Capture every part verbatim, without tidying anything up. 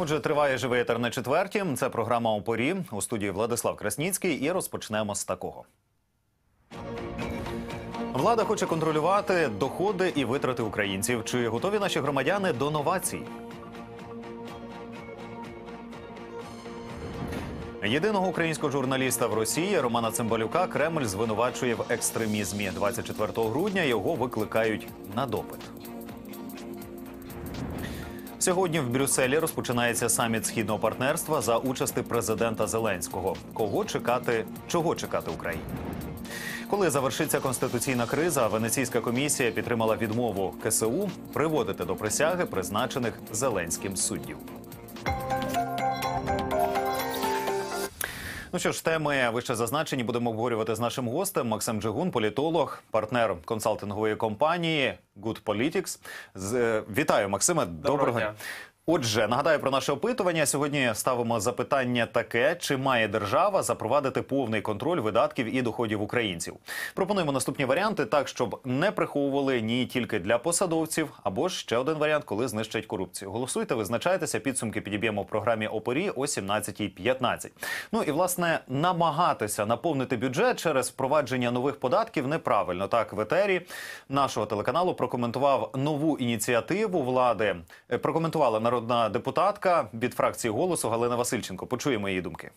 Отже, триває живий етер на четвертій. Це програма «У порі». У студії Владислав Красніцький. І розпочнемо з такого. Влада хоче контролювати доходи і витрати українців. Чи готові наші громадяни до новацій? Єдиного українського журналіста в Росії Романа Цимбалюка Кремль звинувачує в екстремізмі. двадцять четвертого грудня його викликають на допит. Сьогодні в Брюсселі розпочинається саміт Східного партнерства за участі президента Зеленського. Кого чекати, чого чекати Україні? Коли завершиться конституційна криза, Венеційська комісія підтримала відмову ка ес у приводити до присяги призначених Зеленським суддів. Ну що ж, теми вище зазначені будемо обговорювати з нашим гостем. Максим Джигун, політолог, партнер консалтингової компанії Good Politics. З... Вітаю, Максиме. Доброго, Доброго дня. Отже, нагадаю про наше опитування. Сьогодні ставимо запитання таке: чи має держава запровадити повний контроль видатків і доходів українців? Пропонуємо наступні варіанти так, щоб не приховували ні тільки для посадовців, або ж ще один варіант, коли знищать корупцію. Голосуйте, визначайтеся, підсумки підіб'ємо в програмі «О порі» о сімнадцятій п'ятнадцять. Ну і, власне, намагатися наповнити бюджет через впровадження нових податків неправильно. Так, в етері нашого телеканалу прокоментував нову ініціативу влади. Прокоментувала народна Народна депутатка від фракції «Голосу» Галина Васильченко. Почуємо її думки.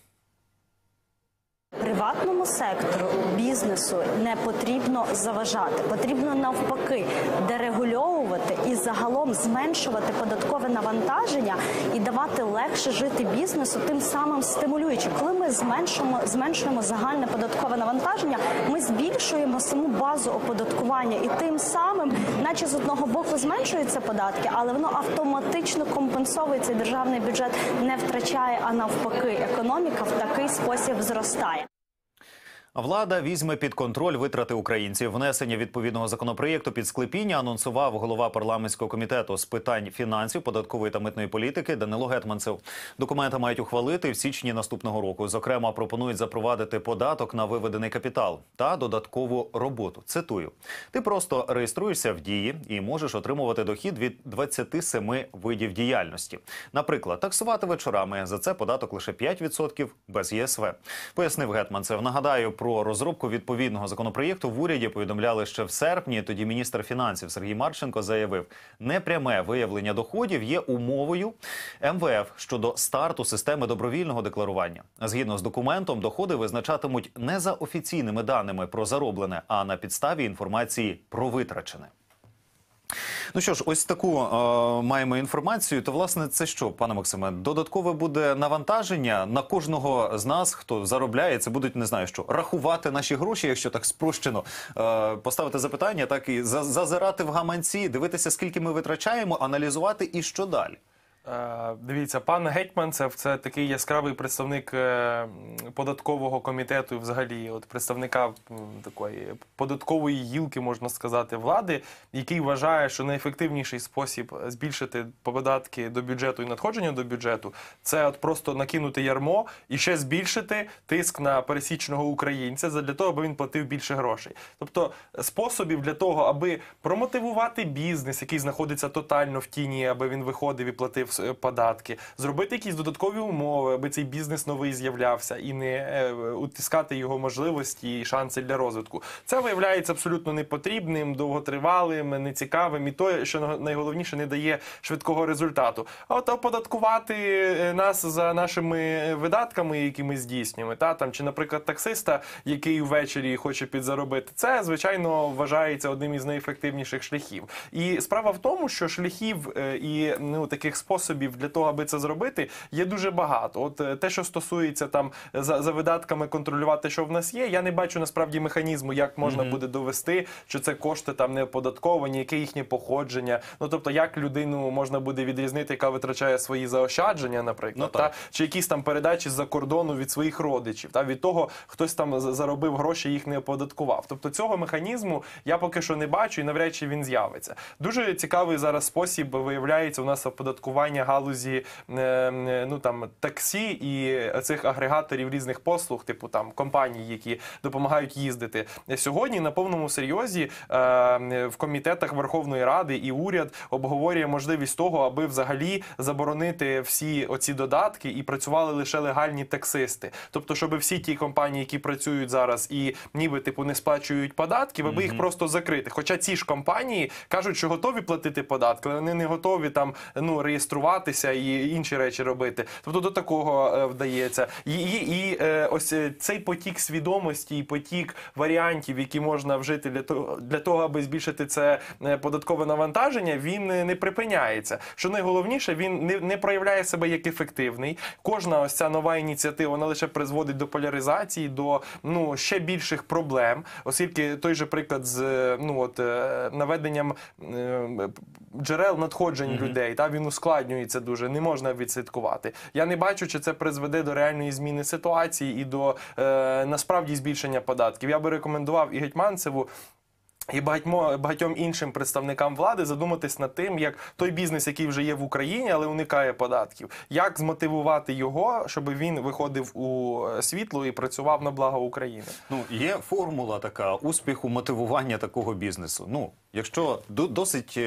Приватному сектору, бізнесу не потрібно заважати. Потрібно навпаки дерегульовувати і загалом зменшувати податкове навантаження і давати легше жити бізнесу, тим самим стимулюючи. Коли ми зменшуємо, зменшуємо загальне податкове навантаження, ми збільшуємо саму базу оподаткування і тим самим, наче з одного боку зменшуються податки, але воно автоматично компенсовується, і державний бюджет не втрачає, а навпаки, економіка в такий спосіб зростає. Влада візьме під контроль витрати українців. Внесення відповідного законопроєкту під склепіння анонсував голова парламентського комітету з питань фінансів, податкової та митної політики Данило Гетманцев. Документи мають ухвалити в січні наступного року. Зокрема, пропонують запровадити податок на виведений капітал та додаткову роботу. Цитую: «Ти просто реєструєшся в Дії і можеш отримувати дохід від двадцяти семи видів діяльності. Наприклад, таксувати вечорами. За це податок лише п'ять відсотків без є ес ве», пояснив Гетманцев. Нагадаю, про розробку відповідного законопроєкту в уряді повідомляли ще в серпні. Тоді міністр фінансів Сергій Марченко заявив, непряме виявлення доходів є умовою ем ве еф щодо старту системи добровільного декларування. Згідно з документом, доходи визначатимуть не за офіційними даними про зароблене, а на підставі інформації про витрачене. Ну що ж, ось таку е, маємо інформацію. То, власне, це що, пане Максиме? Додаткове буде навантаження на кожного з нас, хто заробляє. Це будуть, не знаю що, рахувати наші гроші, якщо так спрощено, е, поставити запитання, так і зазирати в гаманці, дивитися, скільки ми витрачаємо, аналізувати і що далі. Дивіться, пан Гетманцев – це такий яскравий представник податкового комітету і взагалі от представника такої податкової гілки, можна сказати, влади, який вважає, що найефективніший спосіб збільшити податки до бюджету і надходження до бюджету – це от просто накинути ярмо і ще збільшити тиск на пересічного українця для того, аби він платив більше грошей. Тобто способів для того, аби промотивувати бізнес, який знаходиться тотально в тіні, аби він виходив і платив податки, зробити якісь додаткові умови, аби цей бізнес новий з'являвся і не е, утискати його можливості і шанси для розвитку. Це виявляється абсолютно непотрібним, довготривалим, нецікавим і то, що найголовніше, не дає швидкого результату. А от оподаткувати нас за нашими видатками, які ми здійснюємо, та, там, чи, наприклад, таксиста, який ввечері хоче підзаробити, це, звичайно, вважається одним із найефективніших шляхів. І справа в тому, що шляхів і ну, таких способів для того, аби це зробити, є дуже багато. От те, що стосується там за, за видатками контролювати, що в нас є, я не бачу насправді механізму, як можна mm-hmm. буде довести, що це кошти там не оподатковані, яке їхнє походження. Ну, тобто, як людину можна буде відрізнити, яка витрачає свої заощадження, наприклад, ну, та, чи якісь там передачі з-за кордону від своїх родичів, та, від того, хтось там заробив гроші, їх не оподаткував. Тобто, цього механізму я поки що не бачу і навряд чи він з'явиться. Дуже цікавий зараз спосіб виявляється у нас оподаткування реформування галузі ну там таксі і цих агрегаторів різних послуг, типу там компаній, які допомагають їздити. Сьогодні на повному серйозі в комітетах Верховної Ради і уряд обговорює можливість того, аби взагалі заборонити всі оці додатки і працювали лише легальні таксисти. Тобто, щоб всі ті компанії, які працюють зараз і ніби типу не сплачують податків, аби їх просто закрити. Хоча ці ж компанії кажуть, що готові платити податки, але вони не готові там ну реєструватися і інші речі робити. Тобто до такого е, вдається. І, і, і е, ось цей потік свідомості і потік варіантів, які можна вжити для того, для того, аби збільшити це податкове навантаження, він не припиняється. Що найголовніше, він не, не проявляє себе як ефективний. Кожна ось ця нова ініціатива, вона лише призводить до поляризації, до ну ще більших проблем, оскільки той же приклад з ну от наведенням джерел надходжень mm-hmm. людей, та він ускладнюється дуже, не можна відслідкувати. Я не бачу, чи це призведе до реальної зміни ситуації і до е, насправді збільшення податків. Я би рекомендував і Гетманцеву, і багатьом, багатьом іншим представникам влади задуматись над тим, як той бізнес, який вже є в Україні, але уникає податків, як змотивувати його, щоб він виходив у світло і працював на благо України. Ну, є формула така успіху мотивування такого бізнесу. Ну, якщо досить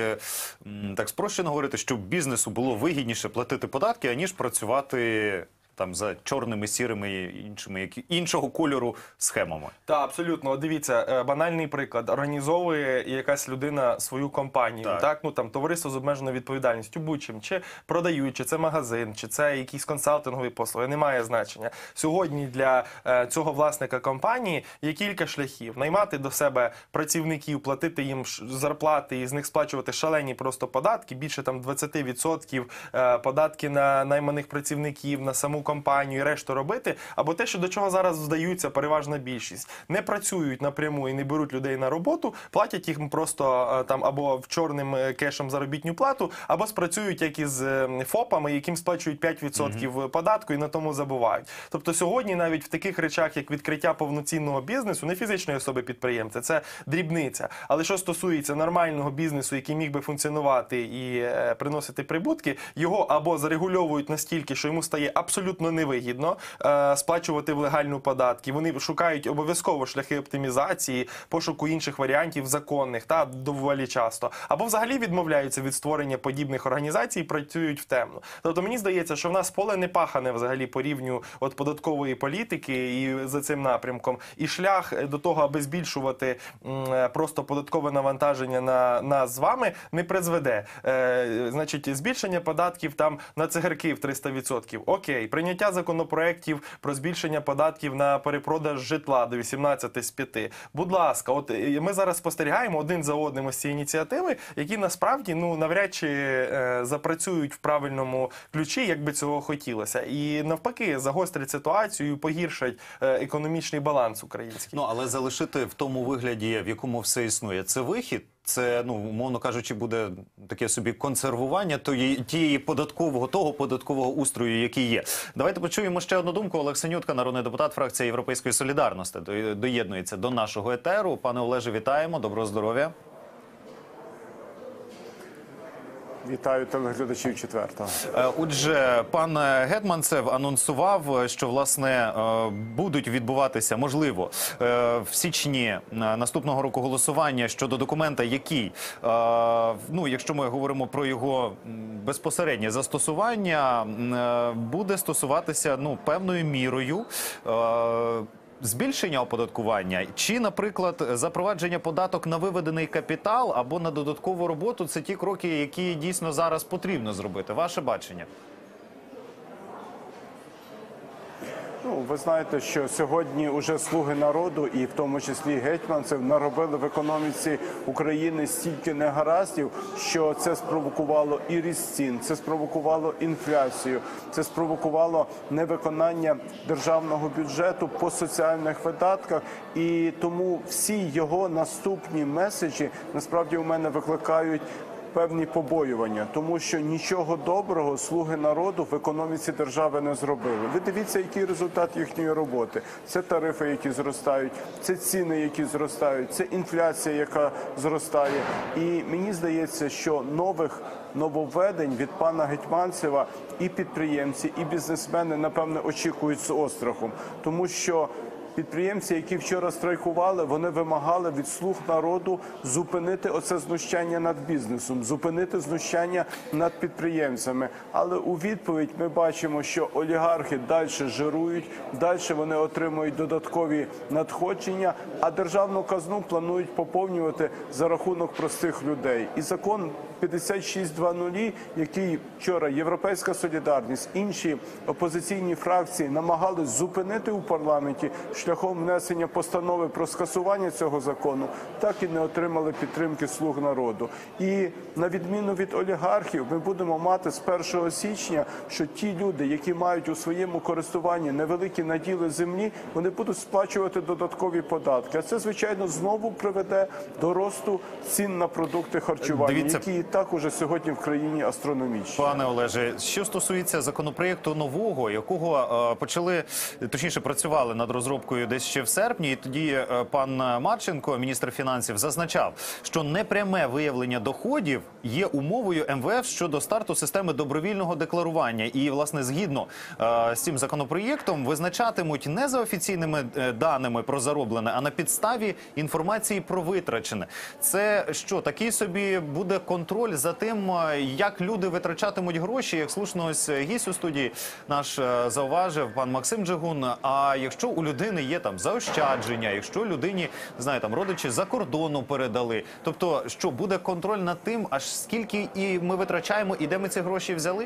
так спрощено говорити, щоб бізнесу було вигідніше платити податки, аніж працювати там за чорними, сірими, іншими, які, іншого кольору схемами. Так, абсолютно. Дивіться, банальний приклад. Організовує якась людина свою компанію, так, так? Ну там товариство з обмеженою відповідальністю, будь-чим, чи продають, чи це магазин, чи це якісь консалтингові послуги, немає значення. Сьогодні для е, цього власника компанії є кілька шляхів. Наймати до себе працівників, платити їм зарплати і з них сплачувати шалені просто податки, більше там двадцять відсотків е, податки на найманих працівників, на саму компанію і решту робити, або те, що до чого зараз здаються переважна більшість. Не працюють напряму і не беруть людей на роботу, платять їм просто там або в чорним кешем заробітну плату, або спрацюють як із ФОПами, яким сплачують п'ять відсотків mm-hmm. податку і на тому забувають. Тобто сьогодні навіть в таких речах, як відкриття повноцінного бізнесу, не фізичної особи підприємця, це дрібниця. Але що стосується нормального бізнесу, який міг би функціонувати і е, приносити прибутки, його або зарегульовують настільки, що йому стає абсолютно невигідно е, сплачувати в легальну податки. Вони шукають обов'язково шляхи оптимізації, пошуку інших варіантів законних, та доволі часто. Або взагалі відмовляються від створення подібних організацій і працюють в темну. Тобто мені здається, що в нас поле не пахане взагалі по рівню от податкової політики і за цим напрямком. І шлях до того, аби збільшувати м, просто податкове навантаження на нас з вами, не призведе. Е, значить, збільшення податків там на цигарки в триста відсотків. Окей. Прийняття законопроєктів про збільшення податків на перепродаж житла до вісімнадцяти з п'яти. Будь ласка, от ми зараз спостерігаємо один за одним ось ці ініціативи, які насправді ну навряд чи е, запрацюють в правильному ключі, як би цього хотілося. І навпаки, загострять ситуацію і погіршать е, економічний баланс український. Ну, але залишити в тому вигляді, в якому все існує, це вихід? Це, ну, умовно кажучи, буде таке собі консервування тієї, тієї податкового, того податкового устрою, який є. Давайте почуємо ще одну думку. Олег Синютка, народний депутат, фракція Європейської солідарності, доєднується до нашого етеру. Пане Олеже, вітаємо, доброго здоров'я. Вітаю телеглядачів четвертого. Отже, пан Гетманцев анонсував, що, власне, будуть відбуватися, можливо, в січні наступного року голосування щодо документа, який, ну, якщо ми говоримо про його безпосереднє застосування, буде стосуватися, ну, певною мірою збільшення оподаткування чи, наприклад, запровадження податок на виведений капітал або на додаткову роботу – це ті кроки, які дійсно зараз потрібно зробити. Ваше бачення? Ну, ви знаєте, що сьогодні уже слуги народу, і в тому числі Гетманцев, наробили в економіці України стільки негараздів, що це спровокувало і ріст цін, це спровокувало інфляцію, це спровокувало невиконання державного бюджету по соціальних видатках. І тому всі його наступні меседжі, насправді, у мене викликають певні побоювання, тому що нічого доброго слуги народу в економіці держави не зробили. Ви дивіться, який результат їхньої роботи. Це тарифи, які зростають, це ціни, які зростають, це інфляція, яка зростає. І мені здається, що нових нововведень від пана Гетманцева і підприємці, і бізнесмени, напевне, очікують з острахом, тому що підприємці, які вчора страйкували, вони вимагали від слуг народу зупинити оце знущання над бізнесом, зупинити знущання над підприємцями. Але у відповідь ми бачимо, що олігархи далі жирують, далі вони отримують додаткові надходження, а державну казну планують поповнювати за рахунок простих людей. І закон п'ятдесят шість двадцять, який вчора Європейська солідарність, інші опозиційні фракції намагались зупинити у парламенті шляхом внесення постанови про скасування цього закону, так і не отримали підтримки слуг народу. І на відміну від олігархів, ми будемо мати з першого січня, що ті люди, які мають у своєму користуванні невеликі наділи землі, вони будуть сплачувати додаткові податки. А це, звичайно, знову приведе до росту цін на продукти харчування, Дивіться, які і так уже сьогодні в країні астрономічні. Пане Олеже, що стосується законопроєкту нового, якого е, почали, точніше, працювали над розробкою десь ще в серпні, і тоді е, пан Марченко, міністр фінансів, зазначав, що непряме виявлення доходів є умовою ем ве еф щодо старту системи добровільного декларування. І, власне, згідно е, з цим законопроєктом, визначатимуть не за офіційними е, даними про зароблене, а на підставі інформації про витрачене. Це що, такий собі буде контроль за тим, як люди витрачатимуть гроші, як слушно ось гість у студії наш зауважив, пан Максим Джигун. А якщо у людини є там заощадження, якщо людині, не знаю, там родичі за кордону передали, тобто що, буде контроль над тим, аж скільки і ми витрачаємо, і де ми ці гроші взяли?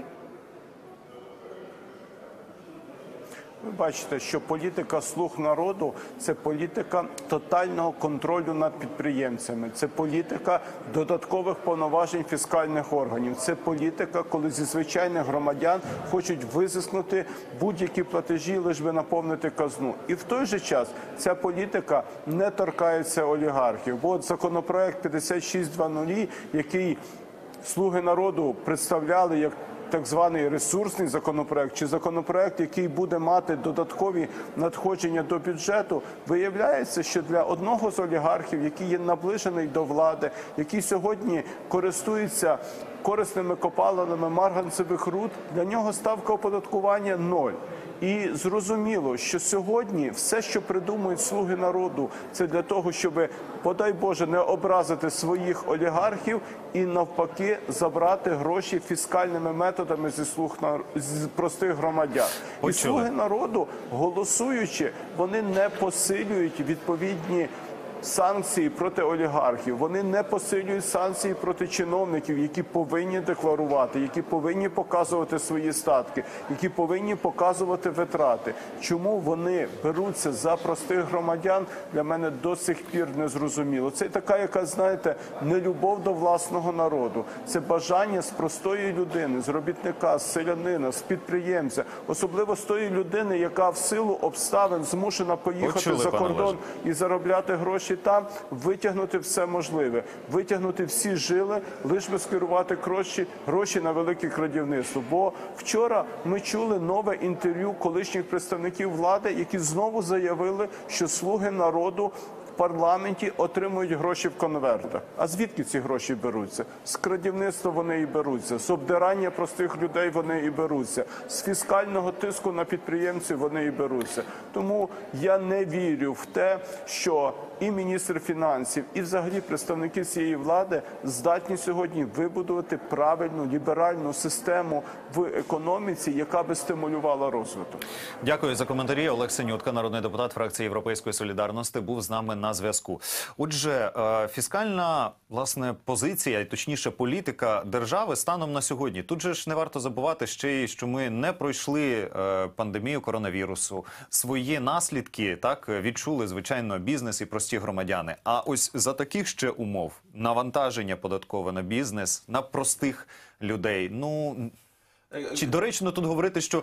Ви бачите, що політика слуг народу – це політика тотального контролю над підприємцями, це політика додаткових повноважень фіскальних органів, це політика, коли зі звичайних громадян хочуть визискнути будь-які платежі, лише би наповнити казну. І в той же час ця політика не торкається олігархів. Бо от законопроект п'ятдесят шість двадцять, який слуги народу представляли як так званий ресурсний законопроект, чи законопроект, який буде мати додаткові надходження до бюджету, виявляється, що для одного з олігархів, який є наближений до влади, який сьогодні користується корисними копалинами марганцевих руд, для нього ставка оподаткування ноль. І зрозуміло, що сьогодні все, що придумують слуги народу, це для того, щоб, подай Боже, не образити своїх олігархів і навпаки забрати гроші фіскальними методами зі слуг з простих громадян. І слуги народу, голосуючи, вони не посилюють відповідні санкції проти олігархів, вони не посилюють санкції проти чиновників, які повинні декларувати, які повинні показувати свої статки, які повинні показувати витрати. Чому вони беруться за простих громадян, для мене до сих пір не зрозуміло. Це така, яка, знаєте, нелюбов до власного народу. Це бажання з простої людини, з робітника, з селянина, з підприємця, особливо з тої людини, яка в силу обставин змушена поїхати Почули, за кордон Олеже. і заробляти гроші там, витягнути все можливе, витягнути всі жили, лише би скерувати гроші, гроші на велике крадівництво. Бо вчора ми чули нове інтерв'ю колишніх представників влади, які знову заявили, що слуги народу в парламенті отримують гроші в конвертах. А звідки ці гроші беруться? З крадівництва вони і беруться, з обдирання простих людей вони і беруться, з фіскального тиску на підприємців вони і беруться. Тому я не вірю в те, що і міністр фінансів, і взагалі представники цієї влади здатні сьогодні вибудувати правильну, ліберальну систему в економіці, яка би стимулювала розвиток. Дякую за коментарі. Олег Синютка, народний депутат фракції Європейської солідарності, був з нами на зв'язку. Отже, фіскальна, власне, позиція, і точніше політика держави станом на сьогодні. Тут же ж не варто забувати ще й, що ми не пройшли пандемію коронавірусу. Свої наслідки, так, відчули, звичайно, бізнес і прості громадяни. А ось за таких ще умов навантаження податкове на бізнес, на простих людей. Ну, чи доречно тут говорити, що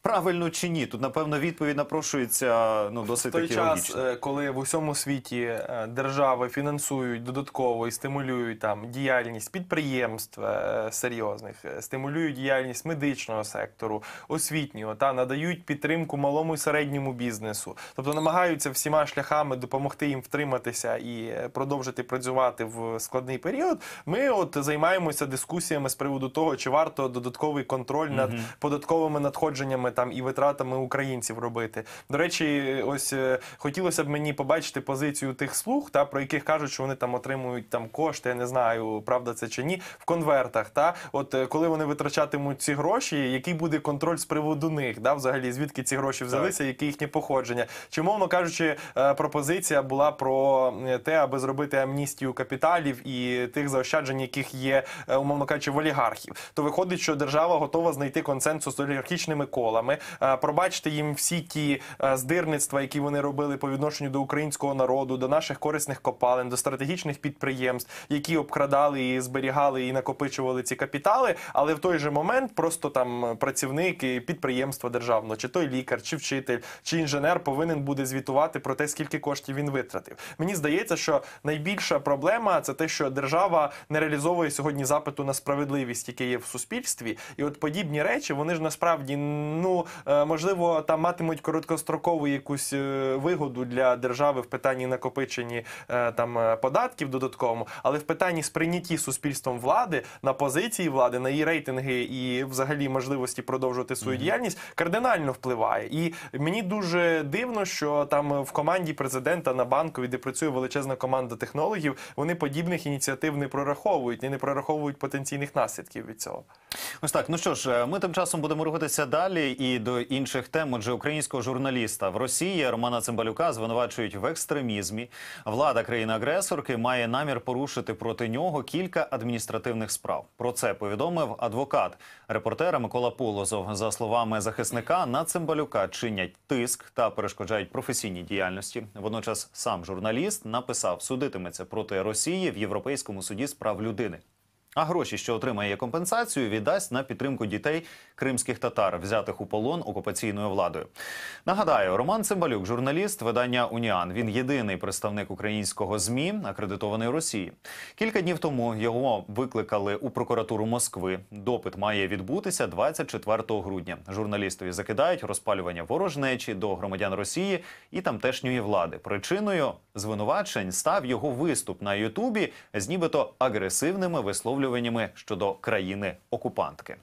правильно чи ні? Тут, напевно, відповідь напрошується ну, досить В той таки час, логічно. е, коли в усьому світі е, держави фінансують додатково і стимулюють там діяльність підприємств е, серйозних, е, стимулюють діяльність медичного сектору, освітнього, та надають підтримку малому і середньому бізнесу, тобто намагаються всіма шляхами допомогти їм втриматися і е, продовжити працювати в складний період. Ми от займаємося дискусіями з приводу того, чи варто додатковий контроль над податковими надходженнями там і витратами українців робити. До речі, ось е, хотілося б мені побачити позицію тих слуг, та про яких кажуть, що вони там отримують там кошти, я не знаю, правда це чи ні, в конвертах. Та от е, коли вони витрачатимуть ці гроші, який буде контроль з приводу них, да, взагалі звідки ці гроші взялися, яке їхнє походження. Чи, мовно кажучи, е, пропозиція була про те, аби зробити амністію капіталів і тих заощаджень, яких є, е, умовно кажучи, в олігархів. То виходить, що держава готова знайти консенсус з олігархічними колами, е, пробачити їм всі ті е, здирництва, які вони робили по відношенню до українського народу, до наших корисних копалин, до стратегічних підприємств, які обкрадали і зберігали і накопичували ці капітали, але в той же момент просто там працівник підприємства державного, чи той лікар, чи вчитель, чи інженер повинен буде звітувати про те, скільки коштів він витратив. Мені здається, що найбільша проблема – це те, що держава не реалізовує сьогодні запиту на справедливість, яке є в суспільстві. І от подібні речі, вони ж насправді, ну, можливо, там матимуть короткострокову якусь вигоду для держави в питанні накопиченні там податків додатковому, але в питанні сприйнятті суспільством влади, на позиції влади, на її рейтинги і взагалі можливості продовжувати свою mm-hmm. діяльність кардинально впливає. І мені дуже дивно, що там в команді президента на Банковій, де працює величезна команда технологів, вони подібних ініціатив не прораховують і не прораховують потенційних наслідків від цього. Ось так, ну що ж, ми тим часом будемо рухатися далі і до інших тем. Отже, українського журналіста в Росії Романа Цимбалюка звинувачують в екстремізмі. Влада країни-агресорки має намір порушити проти нього кілька адміністративних справ. Про це повідомив адвокат репортера Микола Полозов. За словами захисника, на Цимбалюка чинять тиск та перешкоджають професійній діяльності. Водночас сам журналіст написав, судитиметься проти Росії в Європейському суді з прав людини. А гроші, що отримає компенсацію, віддасть на підтримку дітей кримських татар, взятих у полон окупаційною владою. Нагадаю, Роман Цимбалюк – журналіст видання «Уніан». Він єдиний представник українського ЗМІ, акредитований Росії. Кілька днів тому його викликали у прокуратуру Москви. Допит має відбутися двадцять четвертого грудня. Журналістові закидають розпалювання ворожнечі до громадян Росії і тамтешньої влади. Причиною звинувачень став його виступ на Ютубі з нібито агресивними висловлюваннями щодо країни-окупантки.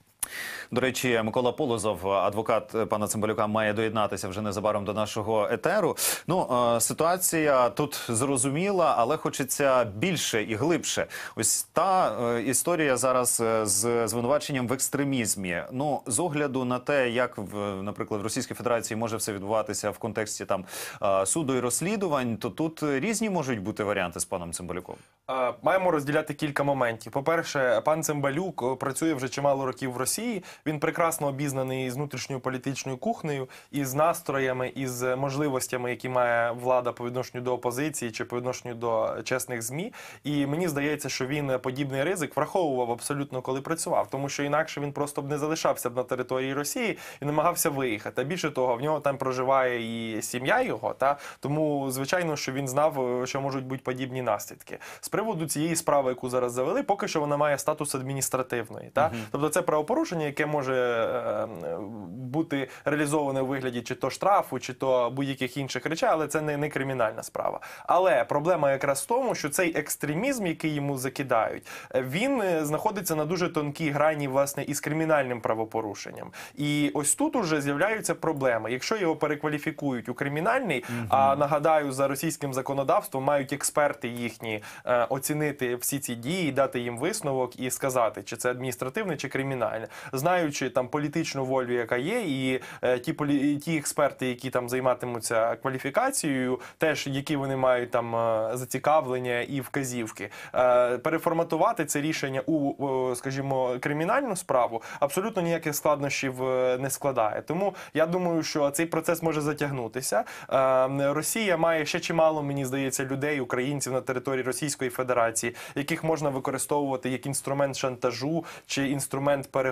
До речі, Микола Полозов, адвокат пана Цимбалюка, має доєднатися вже незабаром до нашого етеру. Ну, е, ситуація тут зрозуміла, але хочеться більше і глибше. Ось та е, історія зараз з звинуваченням в екстремізмі. Ну, з огляду на те, як, в, наприклад, в Російській Федерації може все відбуватися в контексті там е, суду і розслідувань, то тут різні можуть бути варіанти з паном Цимбалюком. Е, маємо розділяти кілька моментів. По-перше, пан Цимбалюк працює вже чимало років в Росії. Він прекрасно обізнаний з внутрішньою політичною кухнею, із настроями, із можливостями, які має влада по відношенню до опозиції чи по відношенню до чесних ЗМІ. І мені здається, що він подібний ризик враховував абсолютно, коли працював. Тому що інакше він просто б не залишався б на території Росії і намагався виїхати. Більше того, в нього там проживає і сім'я його, та? Тому, звичайно, що він знав, що можуть бути подібні наслідки. З приводу цієї справи, яку зараз завели, поки що вона має статус адміністративної. Та? Угу. Тобто це правопорушення, яке може бути реалізоване у вигляді чи то штрафу, чи то будь-яких інших речей, але це не, не кримінальна справа. Але проблема якраз в тому, що цей екстремізм, який йому закидають, він знаходиться на дуже тонкій грані, власне, із кримінальним правопорушенням. І ось тут уже з'являються проблеми. Якщо його перекваліфікують у кримінальний, угу. а нагадаю, за російським законодавством мають експерти їхні е, оцінити всі ці дії, дати їм висновок і сказати, чи це адміністративне, чи кримінальне. Знаючи там політичну волю, яка є, і е, ті, полі, ті експерти, які там займатимуться кваліфікацією, теж які вони мають там е, зацікавлення і вказівки, е, переформатувати це рішення у, е, скажімо, кримінальну справу абсолютно ніяких складнощів е, не складає. Тому я думаю, що цей процес може затягнутися. Е, Росія має ще чимало, мені здається, людей, українців на території Російської Федерації, яких можна використовувати як інструмент шантажу чи інструмент переговорів,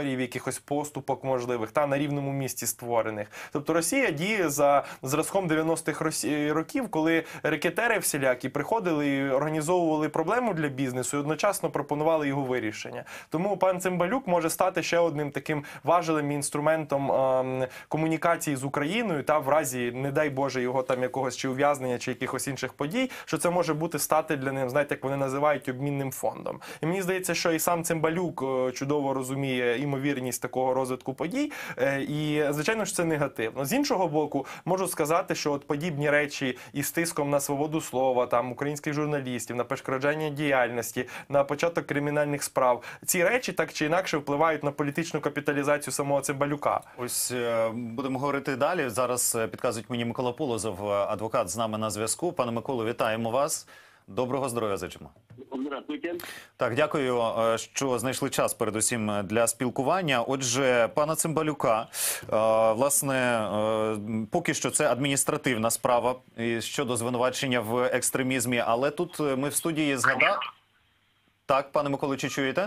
сценаріїв, якихось поступок можливих та на рівному місці створених. Тобто Росія діє за зразком дев'яностих років, коли рекетери всілякі приходили і організовували проблему для бізнесу і одночасно пропонували його вирішення. Тому пан Цимбалюк може стати ще одним таким важливим інструментом е, комунікації з Україною, та в разі, не дай Боже, його там якогось чи ув'язнення, чи якихось інших подій, що це може бути стати для них, знаєте, як вони називають, обмінним фондом. І мені здається, що і сам Цимбалюк е, чудово розуміє імовірність такого розвитку подій, е, і, звичайно ж, це негативно. З іншого боку, можу сказати, що от подібні речі із тиском на свободу слова, там, українських журналістів, на перешкоджання діяльності, на початок кримінальних справ, ці речі так чи інакше впливають на політичну капіталізацію самого Цимбалюка. Ось е, будемо говорити далі. Зараз е, підказують мені Микола Полозов, е, адвокат, з нами на зв'язку. Пане Миколо, вітаємо вас. Доброго здоров'я зичимо. Здравствуйте. Так, дякую, е, що знайшли час передусім для спілкування. Отже, пана Цимбалюка, е, власне, е, поки що це адміністративна справа і щодо звинувачення в екстремізмі, але тут ми в студії згадали... Так, пане Миколо, чи чуєте?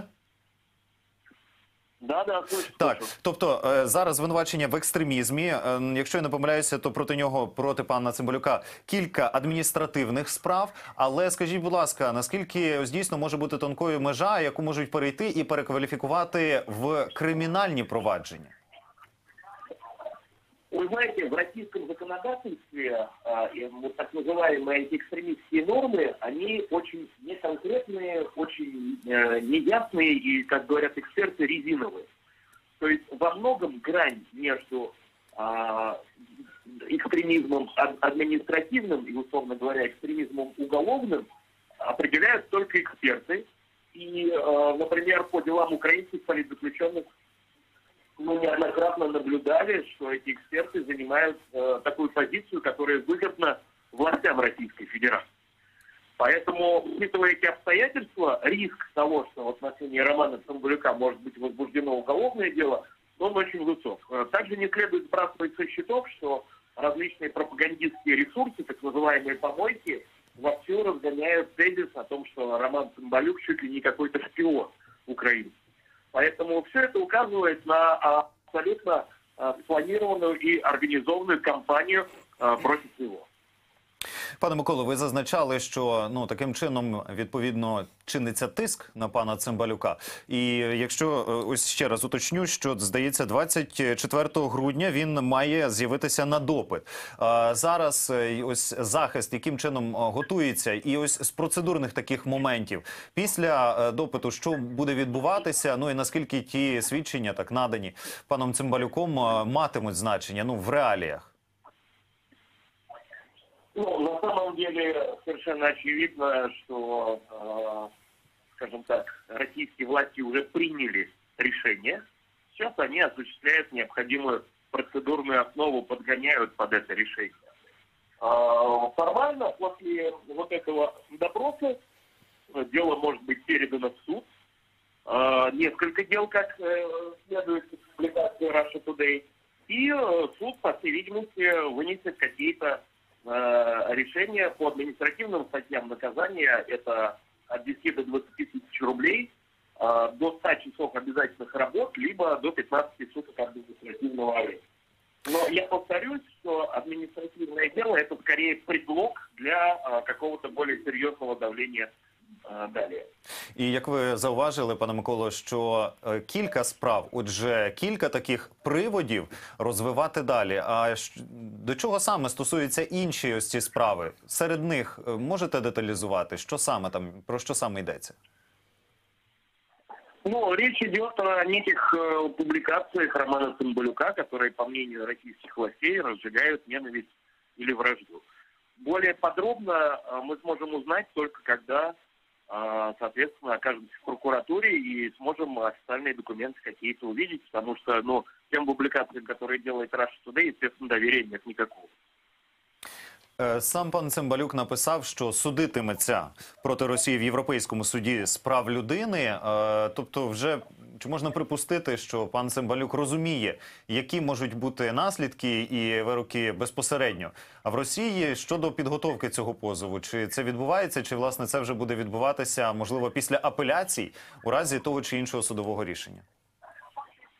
Да, да, слышу, Так, слышу. тобто е, зараз звинувачення в екстремізмі. Е, Якщо я не помиляюся, то проти нього, проти пана Цимбалюка, кілька адміністративних справ. Але скажіть, будь ласка, наскільки ось дійсно може бути тонкою межа, яку можуть перейти і перекваліфікувати в кримінальні провадження? Вы знаете, в российском законодательстве а, и вот так называемые антиэкстремистские нормы, они очень неконкретные, очень э, неясные и, как говорят эксперты, резиновые. То есть во многом грань между а, экстремизмом ад- административным и, условно говоря, экстремизмом уголовным определяют только эксперты. И, э, например, по делам украинских политзаключенных мы неоднократно наблюдали, что эти эксперты занимают э, такую позицию, которая выгодна властям Российской Федерации. Поэтому, учитывая эти обстоятельства, риск того, что в отношении Романа Цимбалюка может быть возбуждено уголовное дело, он очень высок. Э, Также не следует сбрасывать со счетов, что различные пропагандистские ресурсы, так называемые помойки, вовсю разгоняют тезис о том, что Роман Цимбалюк чуть ли не какой-то шпион Украины. Поэтому все это указывает на абсолютно а, спланированную и организованную кампанию а, против него. Пане Миколо, ви зазначали, що ну таким чином відповідно чиниться тиск на пана Цимбалюка. І якщо е, ось ще раз уточню, що здається, двадцять четвертого грудня він має з'явитися на допит. А зараз е, ось захист, яким чином е, готується, і ось з процедурних таких моментів після е, допиту, що буде відбуватися, ну і наскільки ті свідчення так надані паном Цимбалюком е, матимуть значення, ну в реаліях. Ну, на самом деле совершенно очевидно, что, э, скажем так, российские власти уже приняли решение. Сейчас они осуществляют необходимую процедурную основу, подгоняют под это решение. Э, формально после вот этого допроса дело может быть передано в суд. Э, несколько дел, как э, следует из публикации Russia Today. И э, суд, по всей видимости, вынесет какие-то решение по административным статьям наказания. Это от десяти до двадцати тысяч рублей, до ста часов обязательных работ, либо до пятнадцати суток административного ареста. Но я повторюсь, что административное дело – это скорее предлог для какого-то более серьезного давления далі. І як ви зауважили, пане Миколо, що е, кілька справ, отже, кілька таких приводів розвивати далі. А щ- до чого саме стосуються інші ось ці справи? Серед них е, можете деталізувати, що саме там, про що саме йдеться? Ну, речь идет о неких э, публикациях Романа Цимбалюка, которые, по мнению российских властей, разжигают ненависть или вражду. Более подробно э, мы сможем узнать только когда, э, соответственно, окажемся в прокуратуре и сможем официальные документы какие-то увидеть, потому что, ну, тем публикациям, которые делает Russia Today, естественно, доверия нет никакого. Е, Сам пан Цимбалюк написав, що судитиметься проти Росії в Європейському суді з прав людини. Е, Тобто вже чи можна припустити, що пан Цимбалюк розуміє, які можуть бути наслідки і вироки безпосередньо в Росії щодо підготовки цього позову? Чи це відбувається, чи, власне, це вже буде відбуватися, можливо, після апеляцій у разі того чи іншого судового рішення?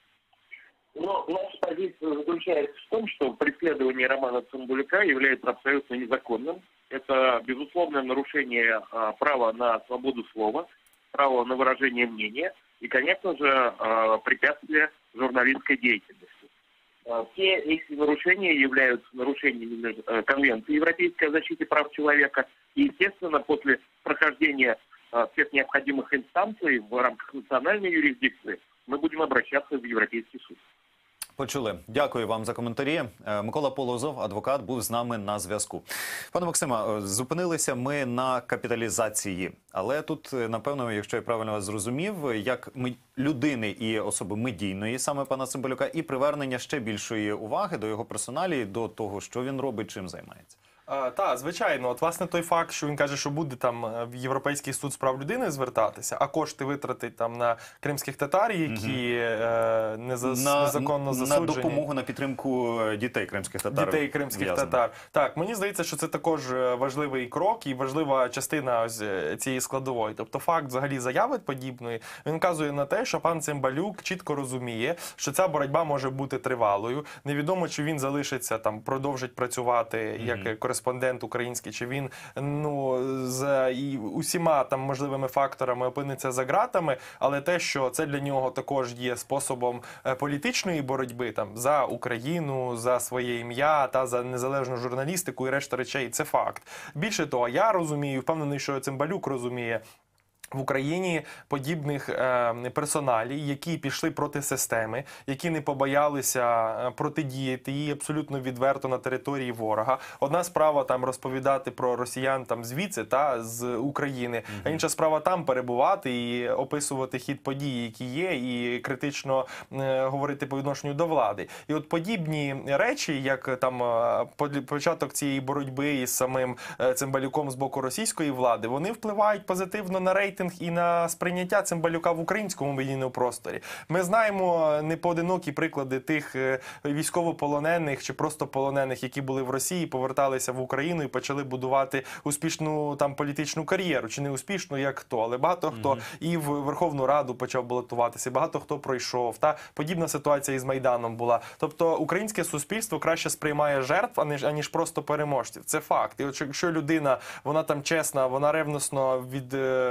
Но наша позиция заключается в том, что преследование Романа Цымбалюка является абсолютно незаконным. Это безусловное нарушение а, права на свободу слова, права на выражение мнения и, конечно же, а, препятствие журналистской деятельности. А, все эти нарушения являются нарушениями а, Конвенции Европейской о защите прав человека. И, естественно, после прохождения а, всех необходимых инстанций в рамках национальной юрисдикции мы будем обращаться в Европейский суд. Почули. Дякую вам за коментарі. Е, Микола Полозов, адвокат, був з нами на зв'язку. Пане Максиме, зупинилися ми на капіталізації. Але тут, напевно, якщо я правильно вас зрозумів, як ми- людини і особи медійної, саме пана Цимбалюка, і привернення ще більшої уваги до його персоналії, до того, що він робить, чим займається. А, та, звичайно, от власне той факт, що він каже, що буде там в Європейський суд з прав людини звертатися, а кошти витратить там на кримських татар, які е, не за, незаконно засуджені. На допомогу, на підтримку дітей кримських татар. Дітей кримських в'язнених. татар. Так, мені здається, що це також важливий крок і важлива частина ось цієї складової. Тобто факт взагалі заяви подібної, він вказує на те, що пан Цимбалюк чітко розуміє, що ця боротьба може бути тривалою. Невідомо, чи він залишиться там, продовжить працювати mm-hmm. як кореспондент український, чи він ну з і усіма там можливими факторами опиниться за ґратами, але те, що це для нього також є способом політичної боротьби там за Україну, за своє ім'я та за незалежну журналістику і решта речей, це факт. Більше того, я розумію, впевнений, що Цимбалюк розуміє в Україні подібних е, персоналій, які пішли проти системи, які не побоялися протидіяти їй абсолютно відверто на території ворога. Одна справа там розповідати про росіян там звідси та з України, mm-hmm. а інша справа там перебувати і описувати хід подій, які є, і критично е, говорити по відношенню до влади. І от подібні речі, як там е, початок цієї боротьби із самим е, Цимбалюком з боку російської влади, вони впливають позитивно на рейтинг і на сприйняття Цимбалюка в українському медійному просторі. Ми знаємо непоодинокі приклади тих військовополонених чи просто полонених, які були в Росії, поверталися в Україну і почали будувати успішну там політичну кар'єру. Чи не успішну, як хто, але багато хто mm-hmm. і в Верховну Раду почав балотуватися, багато хто пройшов. Та подібна ситуація із Майданом була. Тобто українське суспільство краще сприймає жертв, аніж, аніж просто переможців. Це факт. І от якщо людина, вона там чесна, вона ревносно від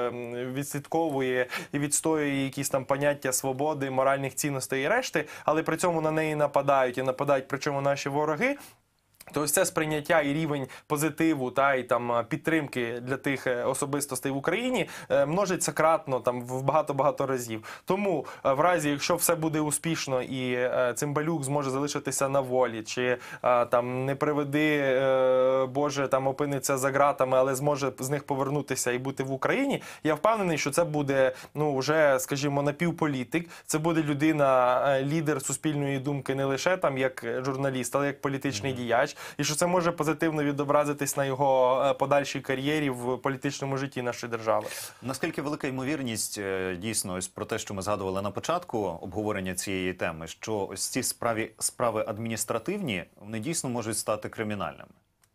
відслідковує і відстоює якісь там поняття свободи, моральних цінностей і решти, але при цьому на неї нападають і нападають, причому наші вороги, то ось це сприйняття і рівень позитиву та і там підтримки для тих особистостей в Україні множиться кратно там в багато-багато разів. Тому в разі, якщо все буде успішно і Цимбалюк зможе залишитися на волі, чи там не приведи Боже, там опиниться за ґратами, але зможе з них повернутися і бути в Україні, я впевнений, що це буде, ну, вже, скажімо, напівполітик, це буде людина, лідер суспільної думки не лише там як журналіст, але як політичний mm-hmm. діяч. І що це може позитивно відобразитись на його подальшій кар'єрі в політичному житті нашої держави. Наскільки велика ймовірність, дійсно, ось про те, що ми згадували на початку обговорення цієї теми, що ось ці справи, справи адміністративні, вони дійсно можуть стати кримінальними?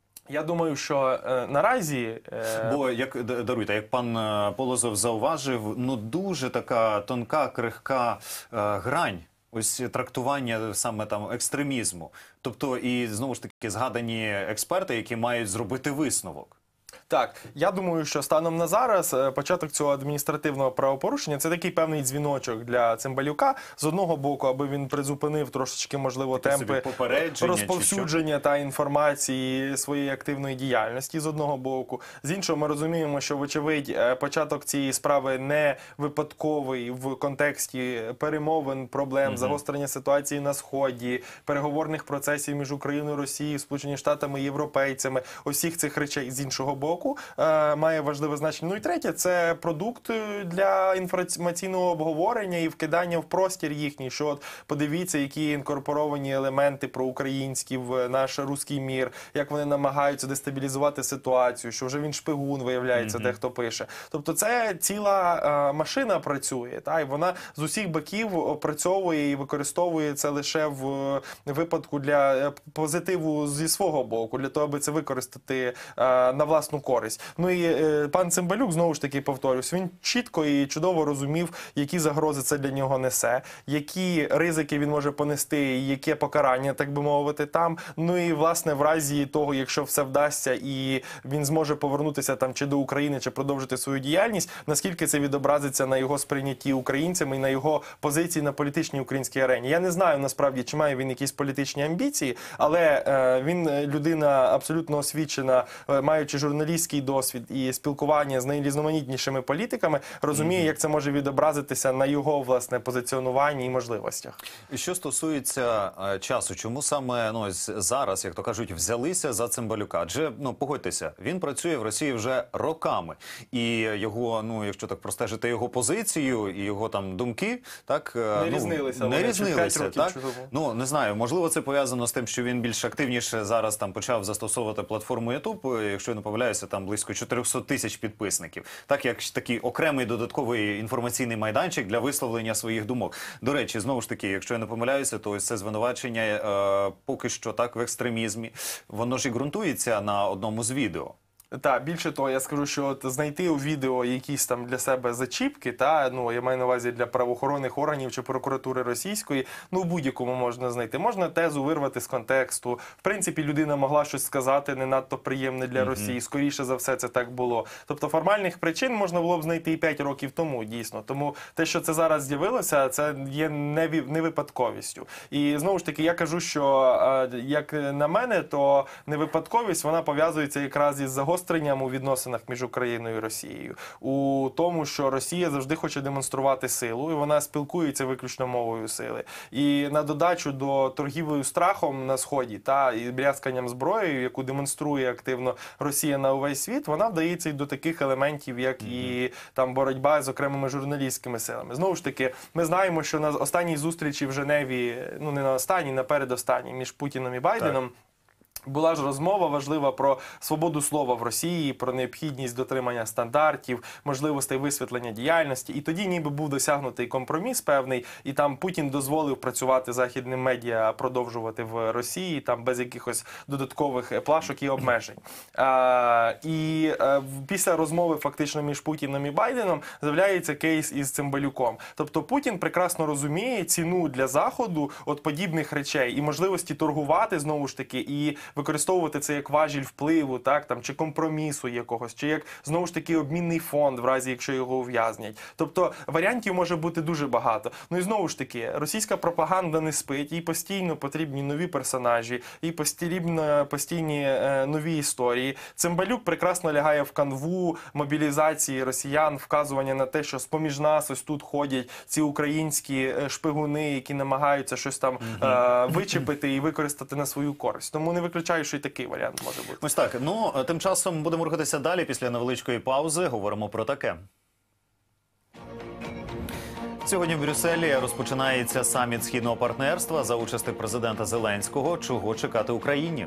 Я думаю, що е, наразі... Е... Бо, як, даруйте, як пан Полозов зауважив, ну дуже така тонка, крихка е, грань ось трактування саме там екстремізму. Тобто, і знову ж таки згадані експерти, які мають зробити висновок. Так, я думаю, що станом на зараз початок цього адміністративного правопорушення – це такий певний дзвіночок для Цимбалюка. З одного боку, аби він призупинив трошечки, можливо, темпи розповсюдження та інформації своєї активної діяльності, з одного боку. З іншого, ми розуміємо, що, вочевидь, початок цієї справи не випадковий в контексті перемовин, проблем, mm-hmm. загострення ситуації на Сході, переговорних процесів між Україною, Росією, Сполученими Штатами, європейцями, усіх цих речей з іншого боку має важливе значення. Ну і третє, це продукт для інформаційного обговорення і вкидання в простір їхній, що от подивіться, які інкорпоровані елементи проукраїнські в наш руський мір, як вони намагаються дестабілізувати ситуацію, що вже він шпигун, виявляється, mm-hmm. дехто пише. Тобто це ціла а, машина працює, та, і вона з усіх боків опрацьовує і використовує це лише в випадку для позитиву зі свого боку, для того, аби це використати а, на власну користь. користь. Ну і е, пан Цимбалюк, знову ж таки повторюсь, він чітко і чудово розумів, які загрози це для нього несе, які ризики він може понести, і яке покарання, так би мовити, там. Ну і, власне, в разі того, якщо все вдасться і він зможе повернутися там чи до України, чи продовжити свою діяльність, наскільки це відобразиться на його сприйнятті українцями і на його позиції на політичній українській арені. Я не знаю, насправді, чи має він якісь політичні амбіції, але е, він людина абсолютно освічена, е, маючи журналістський досвід і спілкування з найрізноманітнішими політиками, розуміє, mm-hmm. як це може відобразитися на його, власне, позиціонуванні і можливостях. І що стосується е, часу, чому саме ну, ось зараз, як то кажуть, взялися за Цимбалюка? Адже, ну, погодьтеся, він працює в Росії вже роками. І його, ну, якщо так простежити його позицію і його там думки, так, не ну, різнилися. Не різнилися, так? Чудово. Ну, не знаю, можливо, це пов'язано з тим, що він більш активніше зараз там почав застосовувати платформу YouTube, якщо я не помиляюся, там близько чотириста тисяч підписників. Так, як такий окремий додатковий інформаційний майданчик для висловлення своїх думок. До речі, знову ж таки, якщо я не помиляюся, то ось це звинувачення е, поки що так в екстремізмі, воно ж і ґрунтується на одному з відео. Так, більше того, я скажу, що от знайти у відео якісь там для себе зачіпки, та, ну, я маю на увазі для правоохоронних органів чи прокуратури російської, ну, будь-якому можна знайти. Можна тезу вирвати з контексту. В принципі, людина могла щось сказати не надто приємне для mm-hmm. Росії. Скоріше за все, це так було. Тобто формальних причин можна було б знайти і п'ять років тому, дійсно. Тому те, що це зараз з'явилося, це є не випадковістю. І, знову ж таки, я кажу, що, як на мене, то невипадковість, вона пов'язується якраз із загостренням у відносинах між Україною і Росією. У тому, що Росія завжди хоче демонструвати силу, і вона спілкується виключно мовою сили. І на додачу до торгівлею страхом на Сході та і брязканням зброєю, яку демонструє активно Росія на увесь світ, вона вдається і до таких елементів, як mm-hmm. і там боротьба з окремими журналістськими силами. Знову ж таки, ми знаємо, що на останній зустрічі в Женеві, ну не на останній, на передостанній, між Путіним і Байденом, так. була ж розмова важлива про свободу слова в Росії, про необхідність дотримання стандартів, можливостей висвітлення діяльності. І тоді ніби був досягнутий компроміс певний, і там Путін дозволив працювати західним медіа, продовжувати в Росії, там без якихось додаткових плашок і обмежень. А, і а, після розмови фактично між Путіним і Байденом з'являється кейс із Цимбалюком. Тобто Путін прекрасно розуміє ціну для Заходу от подібних речей і можливості торгувати, знову ж таки, і використовувати це як важіль впливу, так, там, чи компромісу якогось, чи як, знову ж таки, обмінний фонд, в разі, якщо його ув'язнять. Тобто, варіантів може бути дуже багато. Ну і знову ж таки, російська пропаганда не спить, їй постійно потрібні нові персонажі, їй потрібні постійні е, нові історії. Цимбалюк прекрасно лягає в канву мобілізації росіян, вказування на те, що з-поміж нас ось тут ходять ці українські шпигуни, які намагаються щось там е, вичепити і використати на свою користь. Тому не виключаю, що і такий варіант може бути. Ось так. Ну, тим часом будемо рухатися далі. Після невеличкої паузи говоримо про таке. Сьогодні в Брюсселі розпочинається саміт Східного партнерства за участі президента Зеленського. Чого чекати Україні?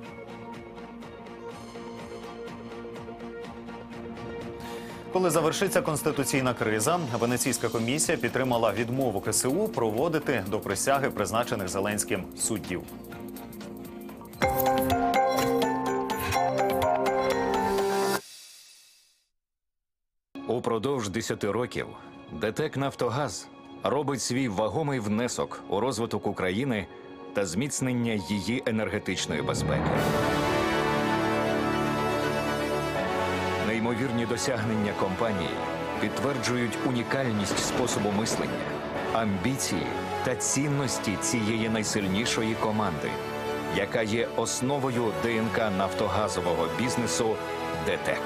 Коли завершиться конституційна криза, Венеційська комісія підтримала відмову ка се у проводити до присяги призначених Зеленським суддів. Упродовж десяти років ДТЕК «Нафтогаз» робить свій вагомий внесок у розвиток України та зміцнення її енергетичної безпеки. Неймовірні досягнення компанії підтверджують унікальність способу мислення, амбіції та цінності цієї найсильнішої команди, яка є основою ДНК нафтогазового бізнесу ДТЕК.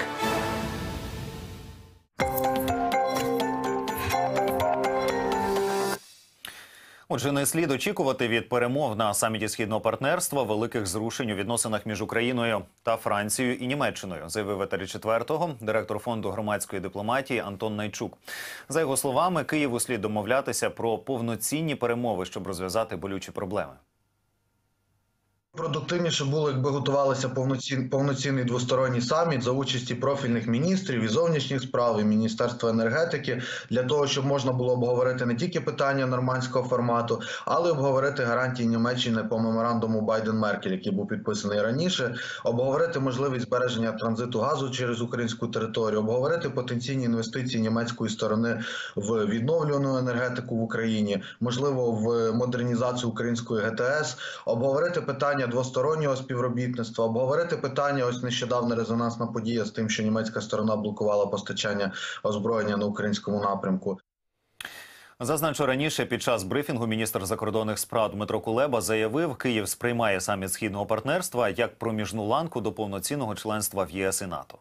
Отже, не слід очікувати від перемов на саміті Східного партнерства великих зрушень у відносинах між Україною та Францією і Німеччиною, заявив в етері четвертого директор Фонду громадської дипломатії Антон Найчук. За його словами, Києву слід домовлятися про повноцінні перемови, щоб розв'язати болючі проблеми. Продуктивніше було, якби готувалися повноцін, повноцінний двосторонній саміт за участі профільних міністрів і зовнішніх справ, і Міністерства енергетики, для того, щоб можна було обговорити не тільки питання нормандського формату, але й обговорити гарантії Німеччини по меморандуму Байден-Меркель, який був підписаний раніше, обговорити можливість збереження транзиту газу через українську територію, обговорити потенційні інвестиції німецької сторони в відновлювану енергетику в Україні, можливо, в модернізацію української ге те ес, обговорити питання двостороннього співробітництва, обговорити питання, ось нещодавно резонансна подія з тим, що німецька сторона блокувала постачання озброєння на українському напрямку. Зазначу, раніше під час брифінгу міністр закордонних справ Дмитро Кулеба заявив, Київ сприймає саміт Східного партнерства як проміжну ланку до повноцінного членства в є ес і НАТО.